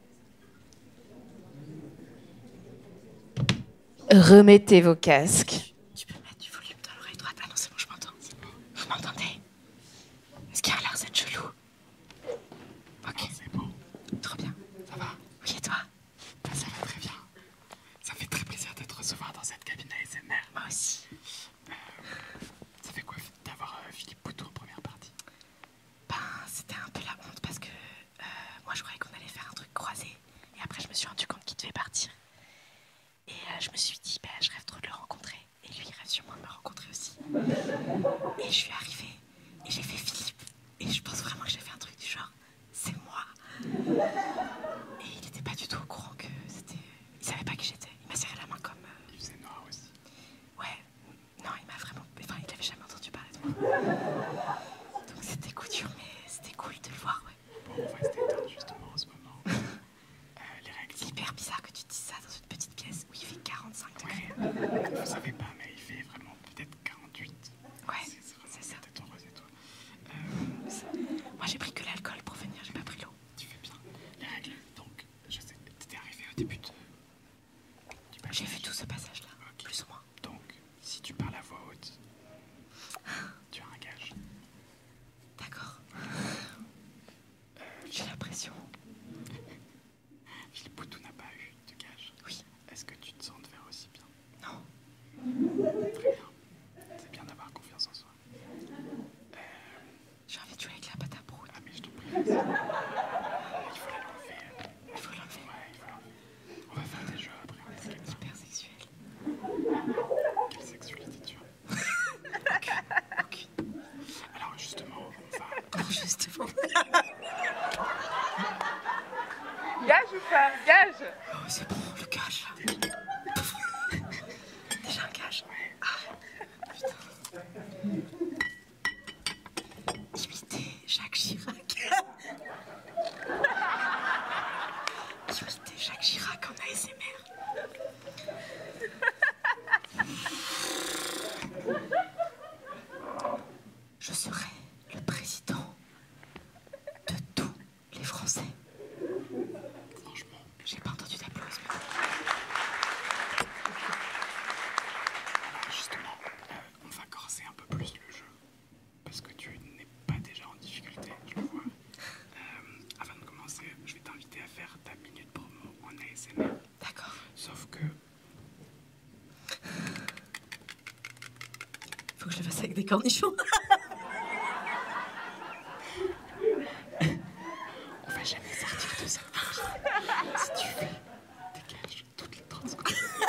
[SPEAKER 2] Remettez vos casques.
[SPEAKER 1] Tu peux mettre du volume dans l'oreille droite. Ah non, c'est bon, je m'entends. C'est bon. Vous m'entendez? Est-ce qu'il y a l'air d'être chelou? Ok, c'est bon. Trop bien. Ça va? Oui, et toi? Bah, ça va très bien. Ça me fait très plaisir de te recevoir dans cette cabine ASMR. Moi aussi. Ça fait quoi d'avoir Philippe Poutou en première partie? Ben, c'était un peu la honte parce que moi je croyais qu'on allait faire un truc croisé. Et après, je me suis rendu compte qu'il devait partir. Et je me suis dit, je rêve trop de le rencontrer. Et lui, il rêve sûrement de me rencontrer aussi. Et je suis arrivée, et j'ai fait Philippe. Et je pense vraiment que j'ai fait un truc du genre, c'est moi. Et il n'était pas du tout au courant que c'était... Il savait pas qui j'étais. Il m'a serré la main comme... Il faisait noir aussi. Ouais. Non, il m'a vraiment... Enfin, il avait jamais entendu parler de moi. Donc c'était coup dur, mais c'était cool de le voir, ouais. Bon, on va se détendre justement en ce moment. Les règles... C'est hyper bizarre que tu dises ça dans une petite pièce où il fait 45 degrés. Ouais, vous savez pas, mais il fait vraiment peut-être 48. Ouais, c'est ça. Tête heureuse et tout. Moi, j'ai pris que l'alcool pour venir, j'ai pas pris l'eau. Tu fais bien. Les règles, donc, je sais, t'étais arrivé au début du passage. J'ai vu tout ce passage-là, okay. Plus ou moins. Donc, si tu parles à voix haute, tu as un gage. D'accord. J'ai l'impression. Philippe Poutou n'a pas eu de gage. Oui. Est-ce que tu te sens de faire aussi bien? Non. Très bien. C'est bien d'avoir confiance en soi. J'ai envie de jouer avec la pâte à prout. Ah mais je t'en prie. Il faut l'enlever. Il faut l'enlever. Ouais, il faut l'enlever. On va faire des jeux après. C'est hyper sexuel. Quelle sexualité tu as? Aucune. Alors justement, on va... Alors justement...
[SPEAKER 2] Gage ou pas? Gage.
[SPEAKER 1] Oh, c'est bon, le gage. Déjà un gage. Ouais. Ah, putain. Imiter Jacques Chirac. Imiter Jacques Chirac en ASMR. Je serai le président de tous les Français. Franchement, j'ai pas entendu d'applaudissements. Justement, on va corser un peu plus le jeu. Parce que tu n'es pas déjà en difficulté, je le vois. Avant de commencer, je vais t'inviter à faire ta minute promo en ASMR.
[SPEAKER 5] Avec des cornichons.
[SPEAKER 1] On va jamais sortir de ça. Si tu fais des caches toutes les 30 secondes.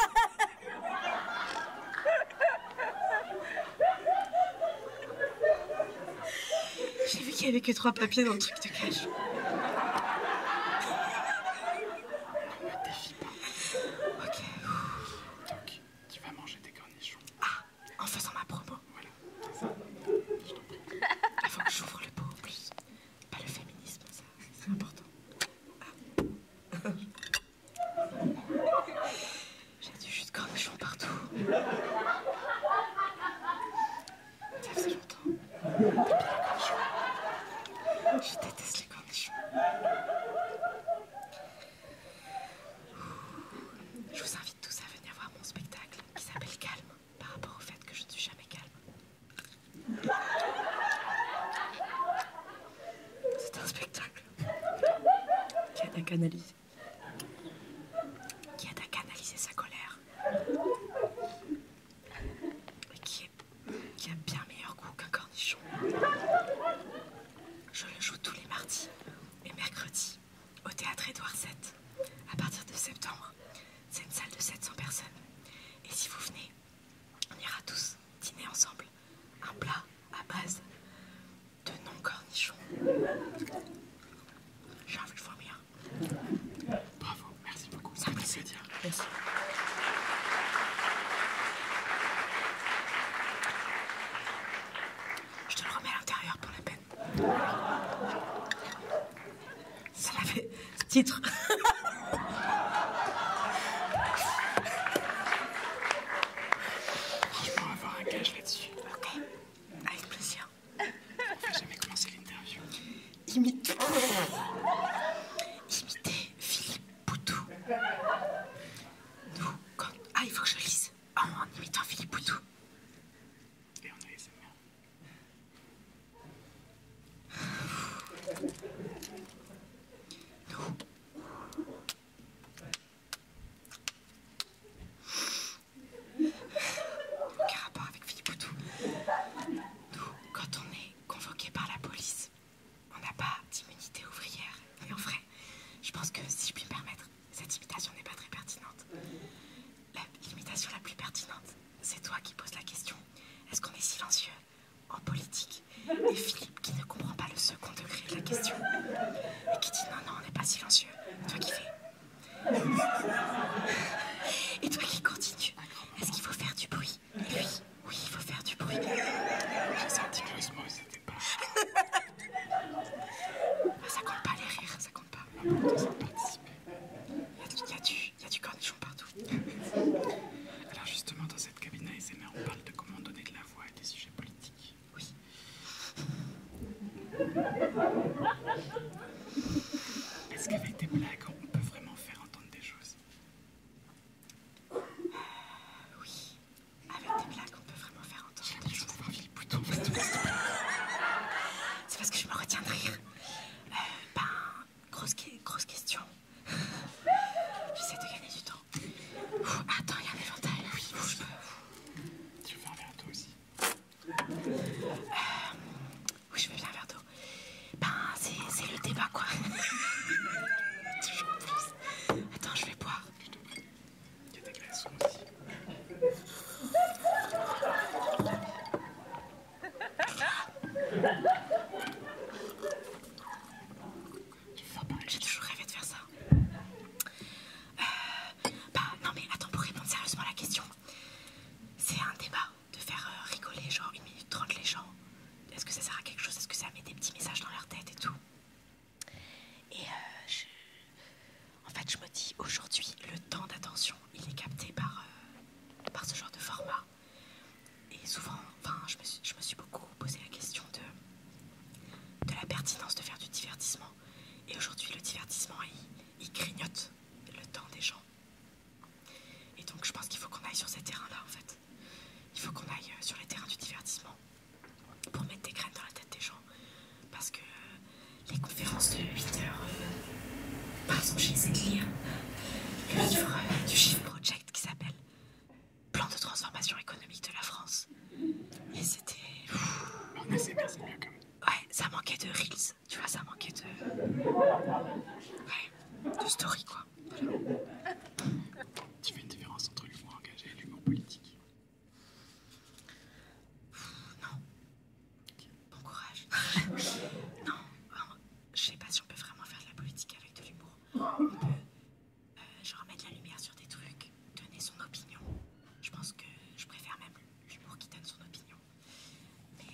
[SPEAKER 5] J'ai vu qu'il y avait que 3 papiers dans le truc de cache.
[SPEAKER 1] Ne me défie pas.
[SPEAKER 5] Ok.
[SPEAKER 1] Donc, tu vas manger des cornichons.
[SPEAKER 5] Ah, en faisant ma promo.
[SPEAKER 1] Voilà, c'est ça. Je t'en prie.
[SPEAKER 5] Il faut que j'ouvre le pot en plus. Pas le féminisme, ça, c'est important. J'ai du jus de cornichon partout. Ça faisait longtemps. T'aimes bien les cornichons? Je déteste les cornichons. Je vous invite tous à venir voir mon spectacle qui s'appelle Calme, par rapport au fait que je ne suis jamais calme. C'est un spectacle qui aide à canaliser. Qui aide à canaliser sa colère. Et qui a bien meilleur goût qu'un cornichon. Je le joue tous les mardis et mercredis au théâtre Édouard VII. À partir de septembre, c'est une salle de 700 personnes. Et si vous venez, on ira tous dîner ensemble. Un plat à base de non-cornichons. J'ai envie de vomir.
[SPEAKER 1] Bravo, merci beaucoup.
[SPEAKER 5] Ça me
[SPEAKER 1] fait plaisir.
[SPEAKER 5] Merci. Je te le remets à l'intérieur pour la peine. Ça l'avait. Titre.
[SPEAKER 1] Franchement, avoir un gage là-dessus.
[SPEAKER 5] Ok. Avec plaisir.
[SPEAKER 1] On va jamais commencer l'interview.
[SPEAKER 5] Imiter Philippe Poutou. Nous, quand... Ah, il faut que je lise. En imitant Philippe Poutou.
[SPEAKER 1] Et on a les ASMR.
[SPEAKER 5] Nous. Aucun rapport avec Philippe Poutou. Nous, quand on est convoqué par la police, on n'a pas d'immunité ouvrière. Mais en vrai, je pense que si je puis me permettre, cette imitation n'est pas très pertinente. L'imitation la plus pertinente, c'est toi qui poses la question. Est-ce qu'on est silencieux en politique? Et Philippe qui ne comprend pas le second degré de la question. Et qui dit non, on n'est pas silencieux. Toi qui fais. Et toi qui continue. Est-ce qu'il faut faire du bruit? Et lui, oui, il faut faire du bruit.
[SPEAKER 1] J'ai senti que l'osmose n'était pas.
[SPEAKER 5] Ah, ça compte pas les rires, ça compte pas.
[SPEAKER 1] Important, c'est de participer.
[SPEAKER 5] Il y a du cornichon partout.
[SPEAKER 1] Alors, justement, dans cette cabine ASMR, on parle de comment donner de la voix à des sujets politiques.
[SPEAKER 5] Oui.
[SPEAKER 1] Est-ce qu'avec des blagues, on peut vraiment faire entendre des choses?
[SPEAKER 5] Oui. Avec des blagues, on peut vraiment faire entendre
[SPEAKER 1] J'ai
[SPEAKER 5] des
[SPEAKER 1] l'impression
[SPEAKER 5] choses.
[SPEAKER 1] de voir Philippe Poutou en fait.
[SPEAKER 5] C'est parce que je me retiens de rire. Grosse question. J'essaie de gagner du temps. Attends, il y a un éventail. Oui, je peux.
[SPEAKER 1] Tu veux faire un verre d'eau aussi?
[SPEAKER 5] Oui, je veux bien un verre d'eau. C'est le débat, quoi. Toujours plus. Attends, je vais boire.
[SPEAKER 1] Je te prie. Il y a des glaçons aussi. Tu veux faire pareil?
[SPEAKER 5] J'ai toujours rêvé de faire ça. Non mais attends, pour répondre sérieusement à la question, c'est un débat de faire rigoler genre 1 minute 30 les gens. Est-ce que ça sert à quelque chose? Est-ce que ça met des petits messages dans leur tête et tout? Et en fait, je me dis, aujourd'hui, le temps d'attention, il est capté par ce genre de format. Et souvent, je me suis beaucoup posé la question de la pertinence de faire du divertissement. Et aujourd'hui, le divertissement, il grignote le temps des gens. Et donc, je pense qu'il faut qu'on aille sur ces terrains-là, en fait. Il faut qu'on aille sur les terrains du divertissement pour mettre des graines dans la tête des gens. Parce que les conférences de 8 heures... Par exemple, j'ai essayé de lire le livre du Shift Project qui s'appelle Plan de transformation économique de la France. Et c'était de story, quoi.
[SPEAKER 1] Tu fais une différence entre l'humour engagé et l'humour politique?
[SPEAKER 5] Non. Bon courage. Non, je sais pas si on peut vraiment faire de la politique avec de l'humour. On peut, genre, mettre la lumière sur des trucs, donner son opinion. Je pense que je préfère même l'humour qui donne son opinion. Mais,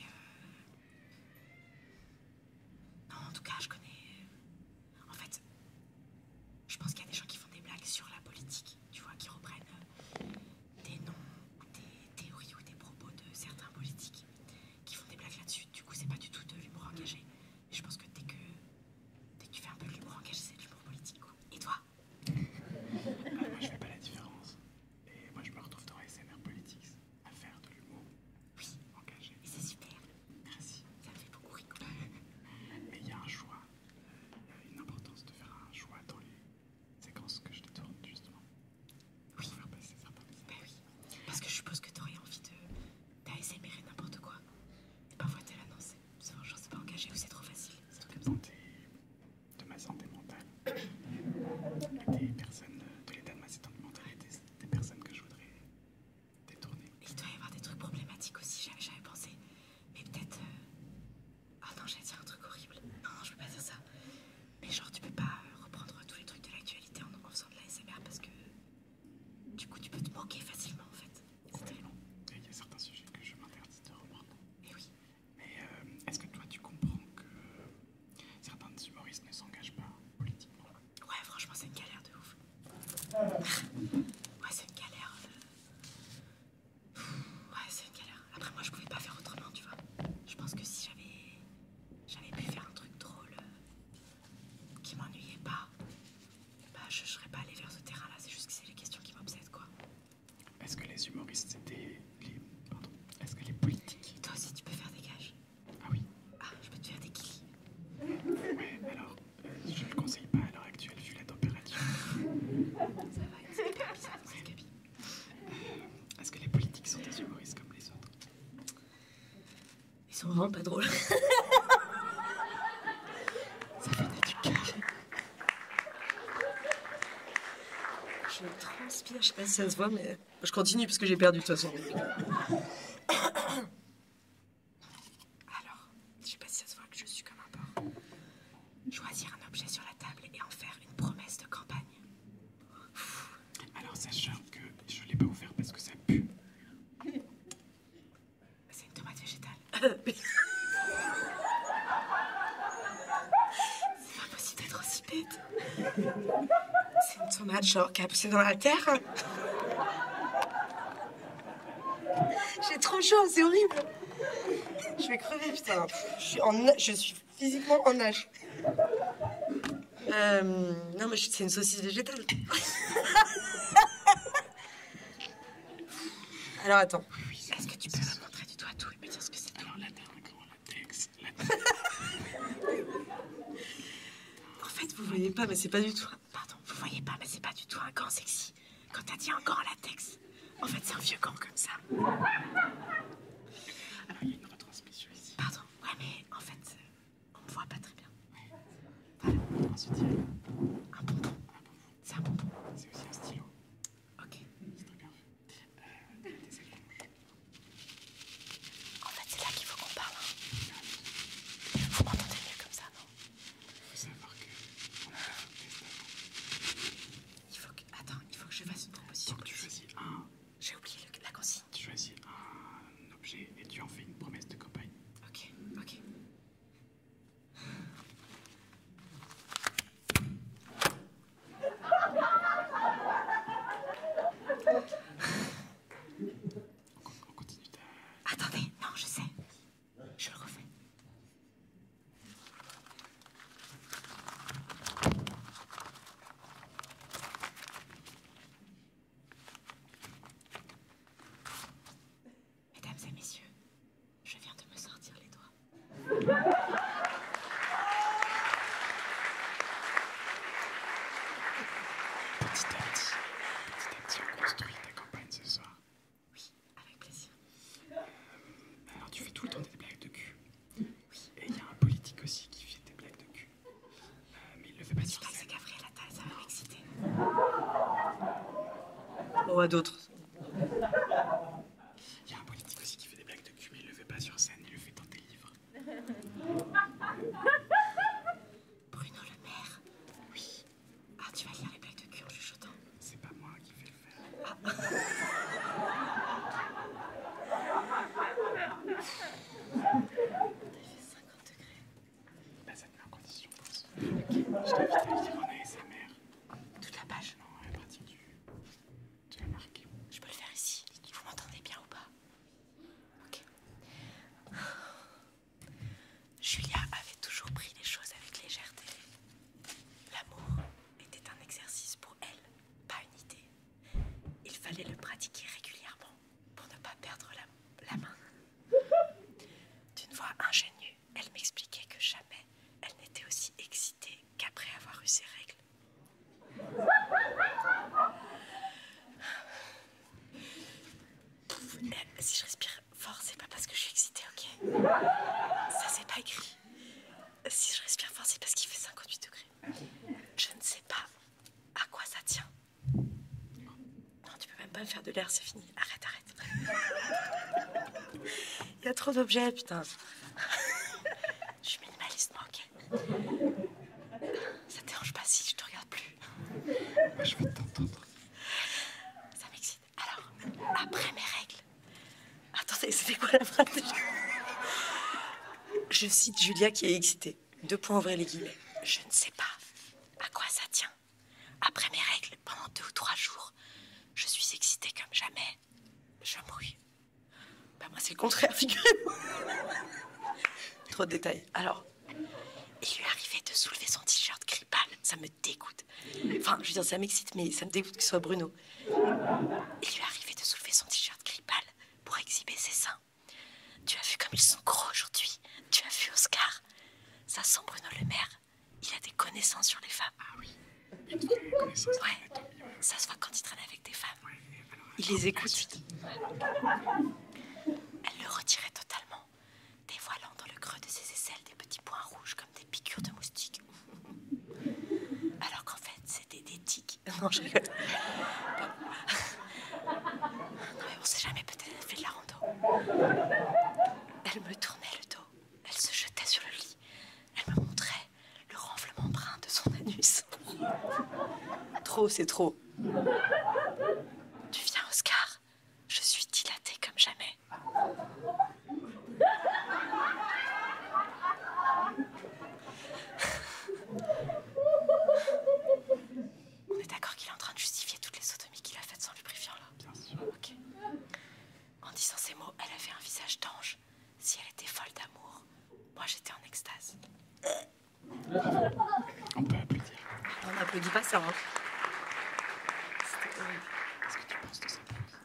[SPEAKER 5] non, en tout cas, je connais... En fait, je pense qu'il y a des gens qui font des blagues sur la politique, tu vois, qui reprennent des noms ou des théories ou des propos de certains politiques, qui font des blagues là-dessus. Du coup, c'est pas du tout de l'humour engagé. Et je pense que dès que tu fais un peu de l'humour engagé, c'est de l'humour politique, quoi. Et toi?
[SPEAKER 1] Moi, je fais pas la différence. Et moi, je me retrouve dans ASMR Politics à faire de l'humour engagé.
[SPEAKER 5] Et c'est super.
[SPEAKER 1] Merci.
[SPEAKER 5] Ça me fait beaucoup rigoler.
[SPEAKER 1] Mais il y a un choix. Il y a une importance de faire un choix dans les séquences que je détourne, justement. Pour faire passer certains messages.
[SPEAKER 5] Ben oui. Parce que je suppose que t'aurais envie d'ASMR et n'importe quoi. Et parfois t'es là, non, c'est pas engagé ou c'est trop facile. C'est
[SPEAKER 1] Ça dépend de ma santé mentale. Des personnes, de l'état de ma santé mentale et des personnes que je voudrais détourner.
[SPEAKER 5] Et il doit y avoir des trucs problématiques aussi, j'avais pensé. Mais peut-être... Ah non, j'allais dire un truc horrible. Non, je peux pas dire ça. Mais genre, tu peux pas reprendre tous les trucs de l'actualité en faisant de l'ASMR parce que... Du coup, tu peux te moquer facilement, en fait. C'est terrible.
[SPEAKER 1] Et il y a certains sujets que je m'interdis de reprendre.
[SPEAKER 5] Et oui.
[SPEAKER 1] Mais est-ce que toi, tu comprends que certains humoristes ne s'engagent pas politiquement?
[SPEAKER 5] Ouais, franchement, c'est une galère de ouf. Ouais, c'est une galère. Ouais, c'est une galère. Après, moi, je pouvais pas faire autrement, tu vois. Je pense que si j'avais pu faire un truc drôle qui m'ennuyait pas, bah, je serais pas allée vers ce terrain-là. C'est juste que c'est les questions qui m'obsèdent, quoi.
[SPEAKER 1] Est-ce que les humoristes, c'était les... Pardon. Est-ce que les politiques...
[SPEAKER 5] Toi aussi, tu peux faire des gages.
[SPEAKER 1] Ah oui.
[SPEAKER 5] Ah, je peux te faire des kills.
[SPEAKER 1] Ouais, alors, je ne le conseille pas à l'heure actuelle vu la température.
[SPEAKER 5] Ça va, c'est hyper bizarre dans cette cabine.
[SPEAKER 1] Est-ce que les politiques sont des humoristes comme les autres?
[SPEAKER 5] Ils sont vraiment pas drôles. Ça fait du cœur. Je transpire, je sais pas si ça se voit, mais je continue parce que j'ai perdu de toute façon. Alors, je sais pas si ça se voit que je suis comme un porc. Choisir un objet sur la table et en faire une promesse de campagne.
[SPEAKER 1] Alors, sachant que je ne l'ai pas ouvert parce que ça pue.
[SPEAKER 5] C'est une tomate végétale. C'est pas possible d'être aussi bête. C'est une tomate genre qui a poussé dans la terre. J'ai trop chaud, c'est horrible. Je vais crever, putain. Je suis physiquement en nage. Non, mais c'est une saucisse végétale. Alors attends. Est-ce que tu peux me montrer du doigt tout et me dire ce que c'est?
[SPEAKER 1] Alors là, t'as un grand latex.
[SPEAKER 5] En fait, vous voyez pas, mais c'est pas du tout. Pardon, vous voyez pas, mais c'est pas du tout un gant sexy. Quand t'as dit un gant en latex, en fait, c'est un vieux gant comme ça.
[SPEAKER 1] Alors, il y a une retransmission ici.
[SPEAKER 5] Pardon, ouais, mais en fait, on me voit pas très bien.
[SPEAKER 1] Ensuite, il y a
[SPEAKER 5] Un bonbon. C'est un bonbon.
[SPEAKER 1] c'est aussi un stylo.
[SPEAKER 5] Ok.
[SPEAKER 1] C'est très bien fait. Il y a des éponges.
[SPEAKER 5] En fait, c'est là qu'il faut qu'on parle. Hein. Vous m'entendez mieux comme ça, non?
[SPEAKER 1] Il faut savoir que on a fait un test avant.
[SPEAKER 5] Attends, il faut que je fasse une proposition.
[SPEAKER 1] Donc, tu choisis un,
[SPEAKER 5] J'ai oublié la consigne.
[SPEAKER 1] tu choisis un objet et tu en fais une promesse de campagne.
[SPEAKER 5] Ok, ok. rapport à d'autres.
[SPEAKER 1] Il y a un politique aussi qui fait des blagues de cul, mais il le fait pas sur scène, il le fait dans tes livres.
[SPEAKER 5] Bruno Le Maire.
[SPEAKER 1] Oui,
[SPEAKER 5] Ah, tu vas lire les blagues de cul en chuchotant.
[SPEAKER 1] c'est pas moi qui vais le faire.
[SPEAKER 5] T'as fait 50 degrés.
[SPEAKER 1] Bah ça te met en condition pour ça. Je t'invite à le lire en ASMR.
[SPEAKER 5] Toute la page.
[SPEAKER 1] Non, à la partie de la marque.
[SPEAKER 5] Je peux le faire ici. Vous m'entendez bien ou pas? Ok. Julia avait toujours pris les choses avec légèreté. L'amour était un exercice pour elle, pas une idée. Il fallait le pratiquer régulièrement pour ne pas perdre la main. D'une voix ingénue, elle m'expliquait que jamais elle n'était aussi excitée qu'après avoir eu ses règles. Si je respire fort, c'est pas parce que je suis excitée, ok? Ça, c'est pas écrit. Si je respire fort, c'est parce qu'il fait 58 degrés. Je ne sais pas à quoi ça tient. Non, tu peux même pas me faire de l'air, c'est fini. Arrête, arrête. Il y a trop d'objets, putain. Je suis minimaliste, moi, ok? Ça te dérange pas si je te regarde plus?
[SPEAKER 1] Moi, je veux t'entendre.
[SPEAKER 5] Ça m'excite. Alors, après mes règles... Attendez, c'était quoi la phrase déjà? Je cite Julia qui est excitée. 2 points, ouvrez les guillemets. Je ne sais pas à quoi ça tient. Après mes règles, pendant 2 ou 3 jours, je suis excitée comme jamais. Je mouille. Bah moi, c'est le contraire, figurez-vous. Trop de détails. Alors, il lui arrivait de soulever son t-shirt gris pâle. Ça me dégoûte. Enfin, je veux dire, ça m'excite, mais ça me dégoûte que ce soit Bruno. Il lui arrivait de soulever son t-shirt gris pâle pour exhiber ses seins. Tu as vu comme ils sont gros aujourd'hui. Tu as vu Oscar. Ça sent Bruno Le Maire. Il a des connaissances sur les femmes.
[SPEAKER 1] Ah oui, il y a une vraie connaissance de
[SPEAKER 5] Ouais,
[SPEAKER 1] l'anatomie.
[SPEAKER 5] ça se voit quand il traîne avec des femmes.
[SPEAKER 1] Ouais, alors,
[SPEAKER 5] Il les
[SPEAKER 1] la
[SPEAKER 5] écoute.
[SPEAKER 1] suite.
[SPEAKER 5] Elle le retirait totalement, dévoilant dans le creux de ses aisselles des petits points rouges comme des piqûres de moustiques. Alors qu'en fait, c'était des tiques. Non, je rigole. Non, mais on sait jamais, peut-être elle fait de la rando. Elle me tournait le dos. Elle se jetait sur le lit. Elle me montrait le renflement brun de son anus. Trop, c'est trop. Tu viens, Oscar? Je suis dilatée comme jamais. On est d'accord qu'il est en train de justifier toutes les sodomies qu'il a faites sans lubrifiant, là?
[SPEAKER 1] Bien sûr.
[SPEAKER 5] Ok. En disant ces mots, elle avait un visage d'ange. Si elle était folle d'amour, moi j'étais en extase.
[SPEAKER 1] On peut applaudir.
[SPEAKER 5] On n'applaudit pas ça, hein. C'était horrible.
[SPEAKER 1] Qu'est-ce que tu penses de ça?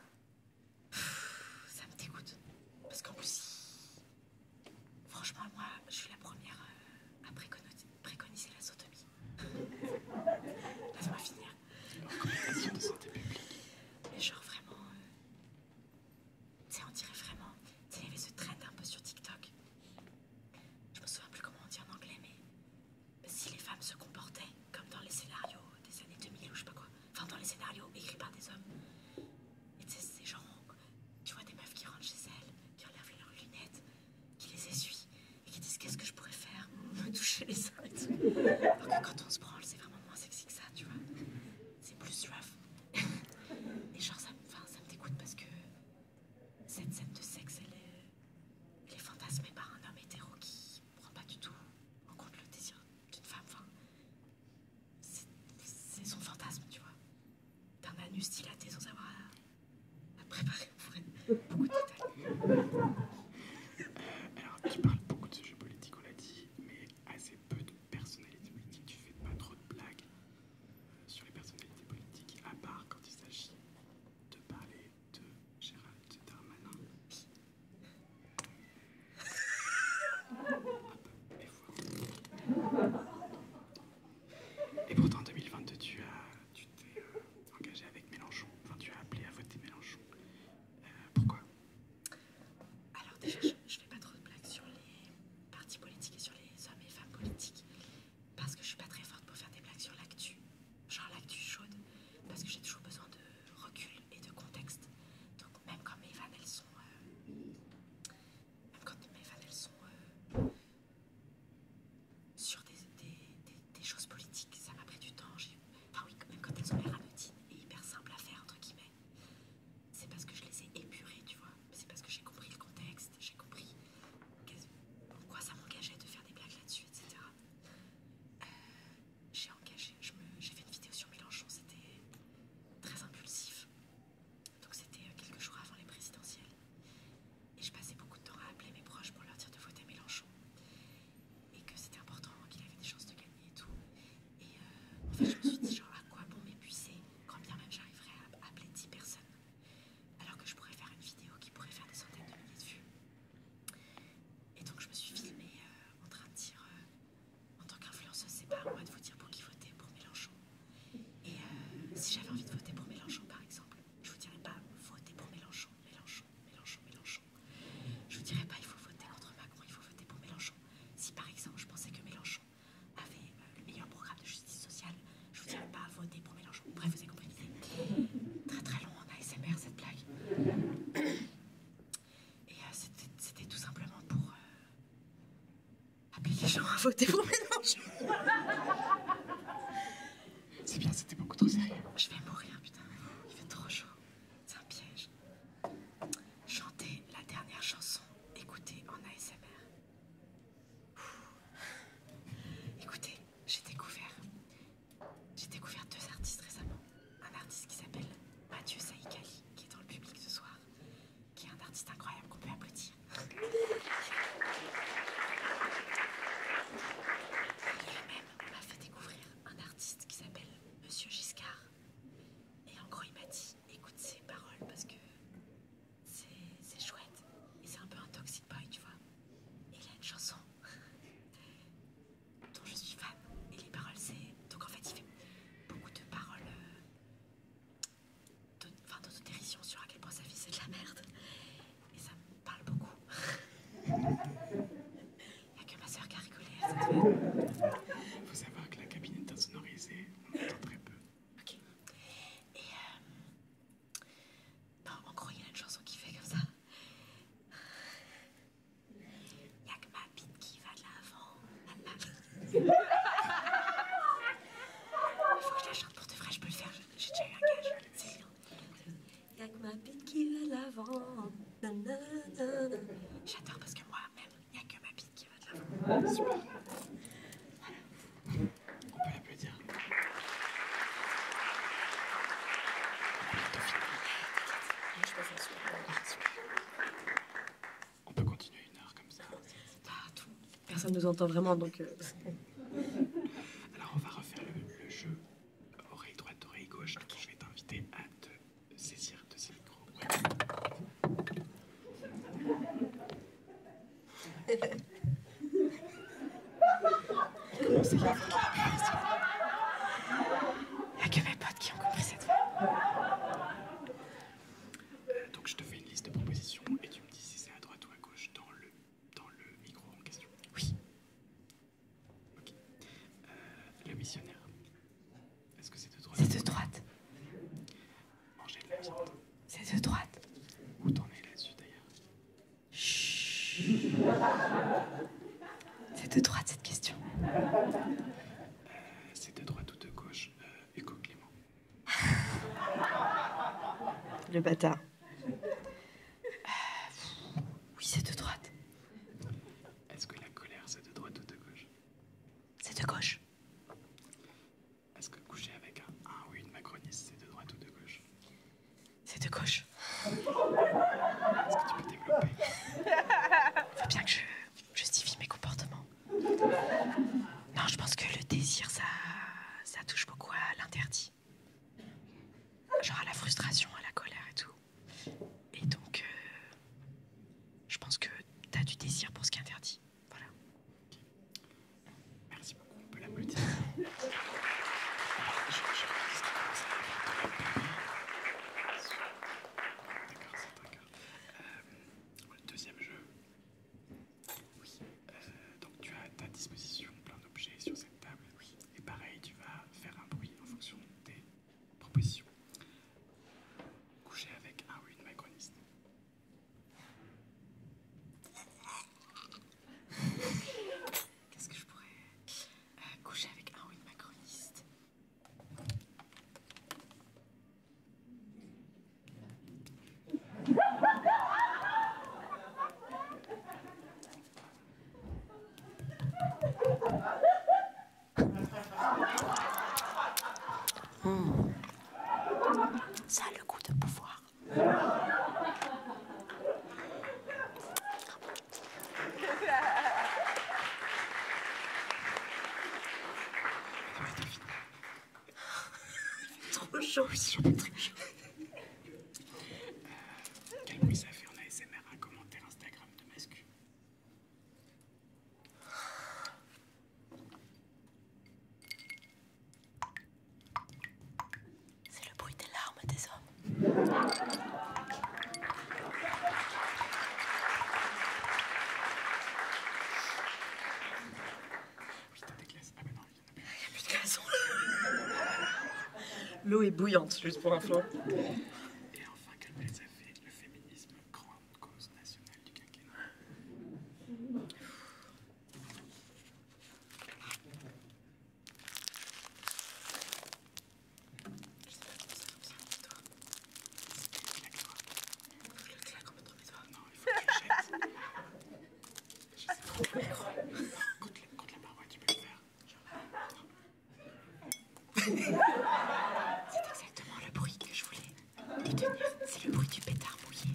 [SPEAKER 5] Ça me dégoûte. Parce qu'en plus, franchement, moi, je suis la première à préconiser la sodomie. Laisse-moi finir.
[SPEAKER 1] Recommandation de santé publique.
[SPEAKER 5] Mais genre vraiment... tu sais, on dirait vraiment... Tu sais, il y avait ce trend un peu sur TikTok. Je me souviens plus comment on dit en anglais, mais... si les femmes se comportaient comme dans les scénarios des années 2000 ou je sais pas quoi. Enfin, dans les scénarios écrits par des hommes. Et tu sais, c'est genre... Tu vois des meufs qui rentrent chez elles, qui enlèvent leurs lunettes, qui les essuient et qui disent qu'est-ce que je pourrais faire? Me toucher les seins et tout. Alors que quand on se branle, c'est vraiment moins sexy que ça, tu vois. C'est plus rough. Et genre, ça me dégoûte parce que cette scène de sexe, elle est fantasmée par un homme hétéro qui prend pas du tout en compte le désir d'une femme. Enfin, c'est son fantasme, tu vois. D'un anus dilaté sans avoir à préparer pour elle. Beaucoup de détails.
[SPEAKER 1] Alors, tu parles beaucoup de sujets politiques, on l'a dit, mais assez peu de personnalités politiques. Tu fais pas trop de blagues sur les personnalités politiques, à part quand il s'agit de parler de Gérald Darmanin. Mais voilà. Et pourtant, en 2022, tu t'es engagé avec Mélenchon. Enfin, tu as appelé à voter Mélenchon. Pourquoi?
[SPEAKER 5] j'avais envie de voter pour Mélenchon, par exemple, je vous dirais pas voter pour Mélenchon. Je vous dirais pas il faut voter contre Macron, il faut voter pour Mélenchon. Si par exemple je pensais que Mélenchon avait le meilleur programme de justice sociale, je vous dirais pas voter pour Mélenchon. Bref, vous avez compris l'idée. Très très long en ASMR cette blague. Et c'était tout simplement pour appeler les gens à voter pour Mélenchon.
[SPEAKER 1] C'est bien, c'était beaucoup trop sérieux.
[SPEAKER 5] Je vais mourir, putain. Il fait trop chaud. C'est un piège. Chanter la dernière chanson écoutée en ASMR. Écoutez, j'ai découvert 2 artistes récemment. Un artiste qui s'appelle Mathieu Saïkali, qui est dans le public ce soir, qui est un artiste incroyable qu'on peut applaudir. Lui-même m'a fait découvrir un artiste qui s'appelle Monsieur Giscard. Et en gros, il m'a dit, écoute ces paroles parce que c'est chouette. Et c'est un peu un toxic boy, tu vois. Et il a une chanson dont je suis fan. Et les paroles, c'est... Donc en fait, il fait beaucoup de paroles d'autodérision sur à quel point sa vie, c'est de la merde. Et ça me parle beaucoup. Il n'y a que ma sœur qui a rigolé à cette vanne.
[SPEAKER 1] Faut savoir que la cabine est insonorisée, on entend très peu.
[SPEAKER 5] Ok. Et non, en gros, il y a une chanson qui fait comme ça. Y'a que ma bite qui va de l'avant. Il faut que je la chante pour de vrai, je peux le faire. J'ai déjà eu un gage. C'est bien. Y'a que ma bite qui va de l'avant. Nanana. J'adore parce que moi-même, y'a que ma bite qui va de l'avant.
[SPEAKER 1] Super. On peut l'applaudir.
[SPEAKER 5] Je passe un super.
[SPEAKER 1] On peut continuer 1 heure comme ça.
[SPEAKER 5] Pas tout. Personne nous entend vraiment, donc...
[SPEAKER 1] Alors on va refaire le jeu oreille droite, oreille gauche. Donc je vais t'inviter à te saisir de ces micros. Ouais.
[SPEAKER 5] Il n'y a que mes potes qui ont compris cette fois.
[SPEAKER 1] Donc je te fais une liste de propositions et tu me dis si c'est à droite ou à gauche dans le micro en question.
[SPEAKER 5] Oui.
[SPEAKER 1] Ok. Le missionnaire. Est-ce que c'est de droite?
[SPEAKER 5] C'est de droite.
[SPEAKER 1] Manger de la viande.
[SPEAKER 5] C'est de droite.
[SPEAKER 1] Où t'en es là-dessus d'ailleurs?
[SPEAKER 5] C'est de droite cette question.
[SPEAKER 1] C'est de droite ou de gauche? Hugo Clément.
[SPEAKER 5] Le bâtard. Oui, c'est de droite.
[SPEAKER 1] Est-ce que la colère c'est de droite ou de gauche?
[SPEAKER 5] C'est de gauche.
[SPEAKER 1] Est-ce que coucher avec un ou une macroniste c'est de droite ou de gauche?
[SPEAKER 5] C'est de gauche.
[SPEAKER 1] Est-ce que tu peux développer?
[SPEAKER 5] Faut bien que je justifie mes comportements. Non, je pense que le désir, ça touche beaucoup à l'interdit. Genre à la frustration, à la colère et tout. Et donc, je pense que t'as du désir pour ce qui est interdit. Voilà.
[SPEAKER 1] Merci beaucoup, on peut l'applaudir. D'accord, c'est d'accord. Le deuxième jeu. Oui. Donc tu as à ta disposition plein d'objets sur cette table. Oui. Et pareil, tu vas faire un bruit en fonction des propositions. Coucher avec un ou une macroniste.
[SPEAKER 5] Qu'est-ce que je pourrais coucher avec un ou une macroniste? Ça a le goût de pouvoir. Trop chaud.
[SPEAKER 1] Oui, j'en peux très chaud. Quel bruit ça fait en ASMR un commentaire Instagram de Mascu?
[SPEAKER 5] C'est le L'eau est bouillante, juste pour info.
[SPEAKER 1] Et enfin, quel place a fait le féminisme, grande cause nationale du quinquennat? Non, il faut que tu jettes. Je sais pas. Contre la paroi, tu peux le faire.
[SPEAKER 5] C'est exactement le bruit que je voulais détenir. C'est le bruit du pétard mouillé.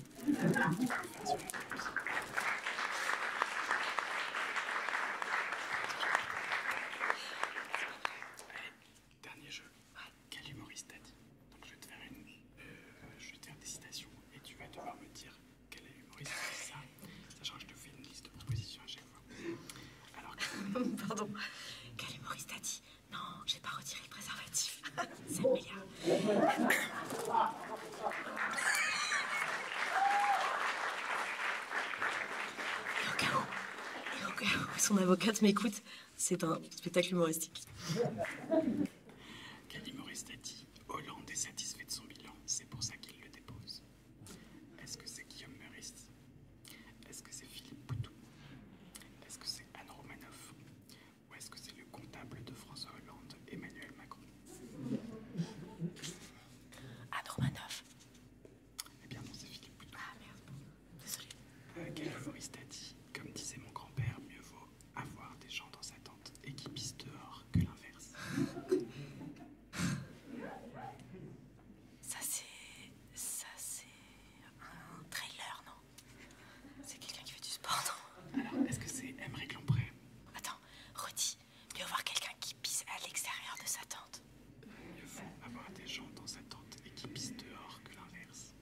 [SPEAKER 1] Allez, dernier jeu. Quel humoriste t'as dit? Donc je vais te faire des citations et tu vas devoir me dire quel est l'humoriste qui dit ça, sachant que je te fais une liste de propositions à chaque fois. Alors que...
[SPEAKER 5] Pardon. Quel humoriste a dit? Non, j'ai pas retiré le préservatif. C'est meilleur. Et au cas où son avocate m'écoute, c'est un spectacle humoristique.
[SPEAKER 1] Quel humoriste a dit Hollande est satisfait de son bilan, c'est pour ça qu'il le dépose? Est-ce que c'est Guillaume Meurice? Est-ce que c'est Philippe Poutou? Est-ce que c'est Anne Romanoff? Ou est-ce que c'est le comptable de François Hollande, Emmanuel Macron?
[SPEAKER 5] Anne Romanoff.
[SPEAKER 1] Eh bien non, c'est Philippe Poutou.
[SPEAKER 5] Ah merde, désolé.
[SPEAKER 1] Quel humoriste a dit, comme disait mon grand-père, mieux vaut avoir des gens dans sa tente et qui pissent dehors que l'inverse?
[SPEAKER 5] Ça c'est un trailer, non? C'est quelqu'un qui fait du sport, non?
[SPEAKER 1] Alors, est-ce que c'est Aymeric Lompré?
[SPEAKER 5] Attends, redis. Mieux voir quelqu'un qui pisse à l'extérieur de sa tente.
[SPEAKER 1] Mieux vaut avoir des gens dans sa tente et qui pissent dehors que l'inverse.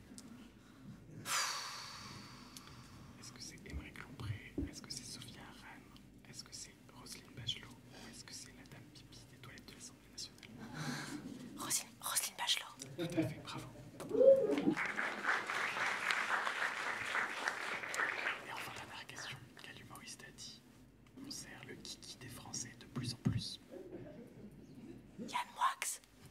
[SPEAKER 1] Est-ce que c'est Aymeric Lompré? Est-ce que c'est Sophia Aram? Est-ce que c'est Roselyne Bachelot? Ou est-ce que c'est la dame pipi des toilettes de l'Assemblée nationale?
[SPEAKER 5] Roselyne Bachelot.
[SPEAKER 1] Tout à fait, bravo. Et enfin, dernière question. Quel humoriste a dit on sert le kiki des Français de plus en plus?
[SPEAKER 5] Yann Moix.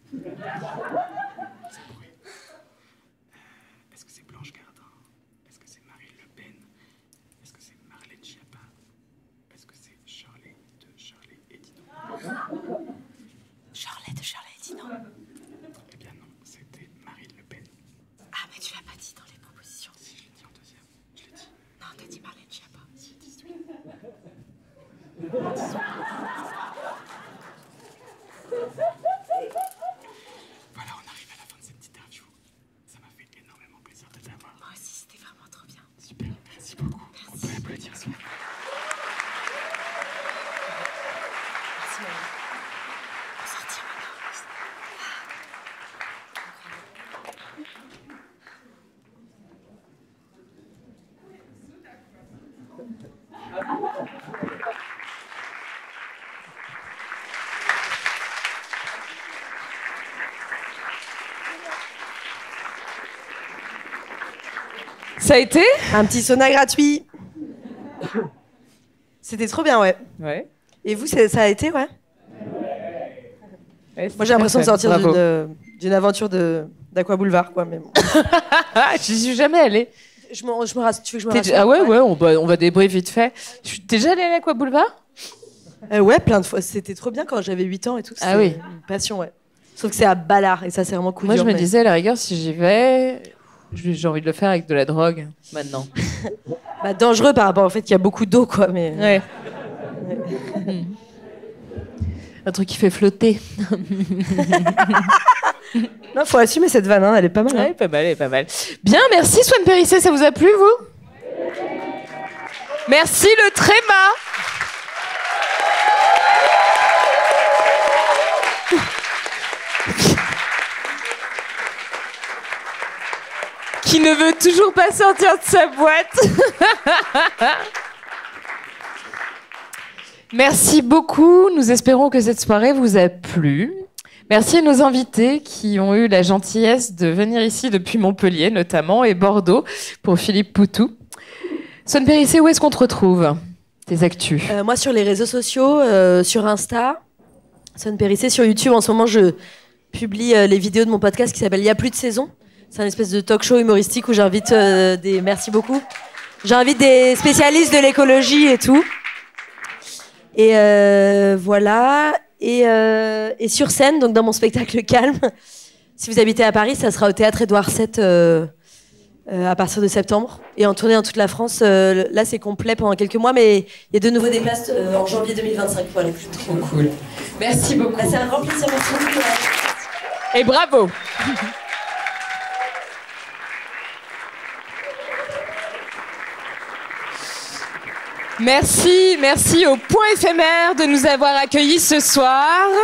[SPEAKER 1] C'est bruit. Est-ce que c'est Blanche Gardin? Est-ce que c'est Marine Le Pen? Est-ce que c'est Marlène Schiappa? Est-ce que c'est Shirley de Shirley et Dino?
[SPEAKER 5] Shirley de Shirley et Dino.
[SPEAKER 1] Eh bien non, c'était Marine Le Pen.
[SPEAKER 5] Ah mais tu l'as pas dit dans les propositions.
[SPEAKER 1] Si, je l'ai dit en deuxième. Je l'ai dit.
[SPEAKER 5] Non, t'as dit Marlène Schiappa.
[SPEAKER 1] Si, 18. Voilà, on arrive à la fin de cette interview. Ça m'a fait énormément plaisir de t'avoir.
[SPEAKER 5] Moi aussi, c'était vraiment trop bien.
[SPEAKER 1] Super, merci beaucoup. On peut applaudir ça.
[SPEAKER 5] Merci Marie. On peut sortir maintenant.
[SPEAKER 6] Ça a été?
[SPEAKER 5] Un petit sauna gratuit. C'était trop bien, ouais.
[SPEAKER 6] Ouais.
[SPEAKER 5] Et vous, ça a été, ouais?
[SPEAKER 6] Ouais,
[SPEAKER 5] Moi, j'ai l'impression de sortir
[SPEAKER 6] bravo.
[SPEAKER 5] d'une aventure d'Aqua Boulevard, quoi. Mais bon.
[SPEAKER 6] J'y suis jamais allée.
[SPEAKER 5] Tu veux que je me rassure?
[SPEAKER 6] Ah ouais, on va débriefer vite fait. T'es déjà allée à l'Aqua Boulevard?
[SPEAKER 5] Ouais, plein de fois. C'était trop bien quand j'avais 8 ans et tout.
[SPEAKER 6] Ah oui.
[SPEAKER 5] Une passion, ouais. Sauf que c'est à Ballard et ça, c'est vraiment cool.
[SPEAKER 6] Moi, je me disais, à la rigueur, si j'y vais, j'ai envie de le faire avec de la drogue, maintenant.
[SPEAKER 5] Bah, dangereux par rapport au fait qu'il y a beaucoup d'eau, quoi. Mais...
[SPEAKER 6] Ouais. Un truc qui fait flotter.
[SPEAKER 5] Non, faut assumer cette vanne, hein. Elle est pas mal.
[SPEAKER 6] Ouais, pas mal, elle est pas mal. Bien, merci Swan Périssé, ça vous a plu, vous? Merci le tréma. Qui ne veut toujours pas sortir de sa boîte. Merci beaucoup. Nous espérons que cette soirée vous a plu. Merci à nos invités qui ont eu la gentillesse de venir ici depuis Montpellier notamment et Bordeaux pour Philippe Poutou. Swan Périssé, où est-ce qu'on te retrouve? Tes actus?
[SPEAKER 5] Moi, sur les réseaux sociaux, sur Insta, Swan Périssé, sur YouTube, en ce moment, je publie les vidéos de mon podcast qui s'appelle Il y a plus de saison. C'est un espèce de talk show humoristique où j'invite des... Merci beaucoup. J'invite des spécialistes de l'écologie et tout. Et voilà. Et sur scène, donc dans mon spectacle Calme, si vous habitez à Paris, ça sera au théâtre Édouard VII à partir de septembre. Et en tournée dans toute la France. Là, c'est complet pendant quelques mois, mais il y a de nouveau des places en janvier 2025 pour aller plus loin.
[SPEAKER 6] Trop cool. Merci beaucoup.
[SPEAKER 5] Bah, c'est un grand plaisir. Merci beaucoup.
[SPEAKER 6] Et bravo. Merci au Point éphémère de nous avoir accueillis ce soir.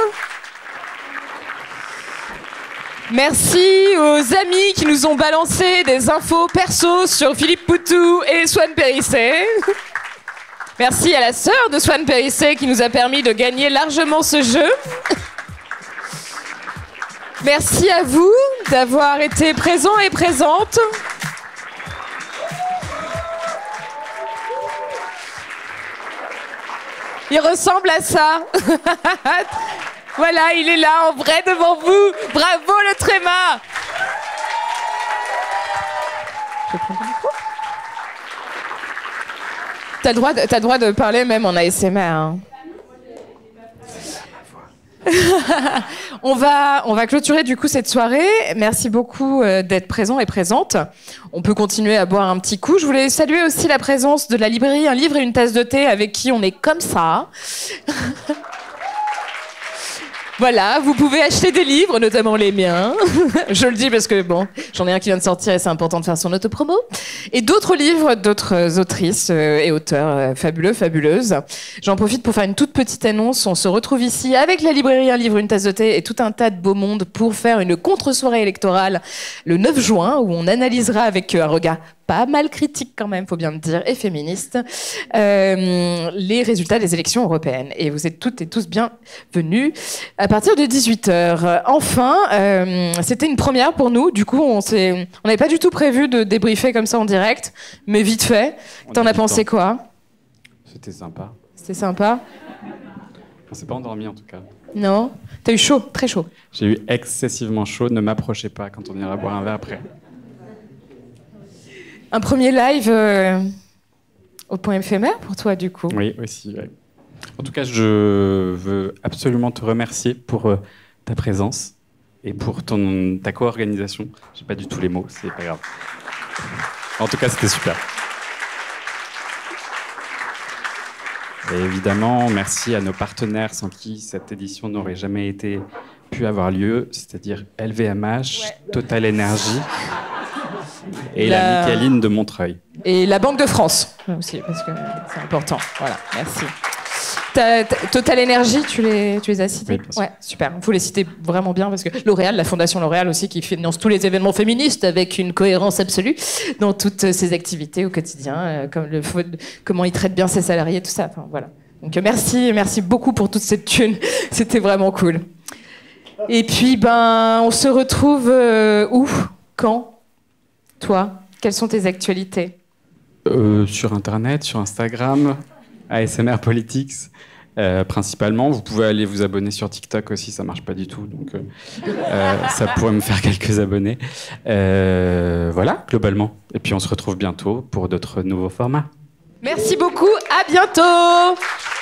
[SPEAKER 6] Merci aux amis qui nous ont balancé des infos perso sur Philippe Poutou et Swan Périssé. Merci à la sœur de Swan Périssé qui nous a permis de gagner largement ce jeu. Merci à vous d'avoir été présents et présentes. Il ressemble à ça. Voilà, il est là en vrai devant vous. Bravo le tréma. Je prends ton micro. T'as le droit de parler même en ASMR. Hein. On va clôturer du coup cette soirée. Merci beaucoup d'être présents et présentes. On peut continuer à boire un petit coup. Je voulais saluer aussi la présence de la librairie Un livre et une tasse de thé avec qui on est comme ça. Voilà, vous pouvez acheter des livres, notamment les miens. Je le dis parce que bon, j'en ai un qui vient de sortir et c'est important de faire son autopromo. Et d'autres livres, d'autres autrices et auteurs fabuleux, fabuleuses. J'en profite pour faire une toute petite annonce. On se retrouve ici avec la librairie Un livre, une tasse de thé et tout un tas de beau monde pour faire une contre-soirée électorale le 9 juin où on analysera avec un regard pas mal critique quand même, faut bien le dire, et féministe, les résultats des élections européennes. Et vous êtes toutes et tous bienvenus à partir de 18h. Enfin, c'était une première pour nous. Du coup, on n'avait pas du tout prévu de débriefer comme ça en direct, mais vite fait. T'en as pensé quoi?
[SPEAKER 7] C'était sympa.
[SPEAKER 6] C'était sympa?
[SPEAKER 7] On s'est pas endormi en tout cas.
[SPEAKER 6] Non? T'as eu chaud, très chaud.
[SPEAKER 7] J'ai eu excessivement chaud. Ne m'approchez pas quand on ira boire un verre après.
[SPEAKER 6] Un premier live au Point éphémère pour toi, du coup.
[SPEAKER 7] Oui, aussi. Ouais. En tout cas, je veux absolument te remercier pour ta présence et pour ta co-organisation. J'ai pas du tout les mots, c'est pas grave. En tout cas, c'était super. Et évidemment, merci à nos partenaires sans qui cette édition n'aurait jamais pu avoir lieu, c'est-à-dire LVMH, Total Energy et la Micaline de Montreuil.
[SPEAKER 6] Et la Banque de France aussi, parce que c'est important. Voilà, merci. Total Energy, tu les as cités?
[SPEAKER 7] Oui,
[SPEAKER 6] ouais, super. Il faut les citer vraiment bien parce que L'Oréal, la Fondation L'Oréal aussi, qui finance tous les événements féministes avec une cohérence absolue dans toutes ses activités au quotidien, comme comment il traite bien ses salariés, tout ça. Enfin, voilà. Donc merci beaucoup pour toute cette thune. C'était vraiment cool. Et puis, on se retrouve où? Quand? Toi, quelles sont tes actualités?
[SPEAKER 7] Sur Internet, sur Instagram, ASMR Politics, principalement. Vous pouvez aller vous abonner sur TikTok aussi, ça marche pas du tout, donc ça pourrait me faire quelques abonnés. Voilà, globalement. Et puis on se retrouve bientôt pour d'autres nouveaux formats.
[SPEAKER 6] Merci beaucoup, à bientôt!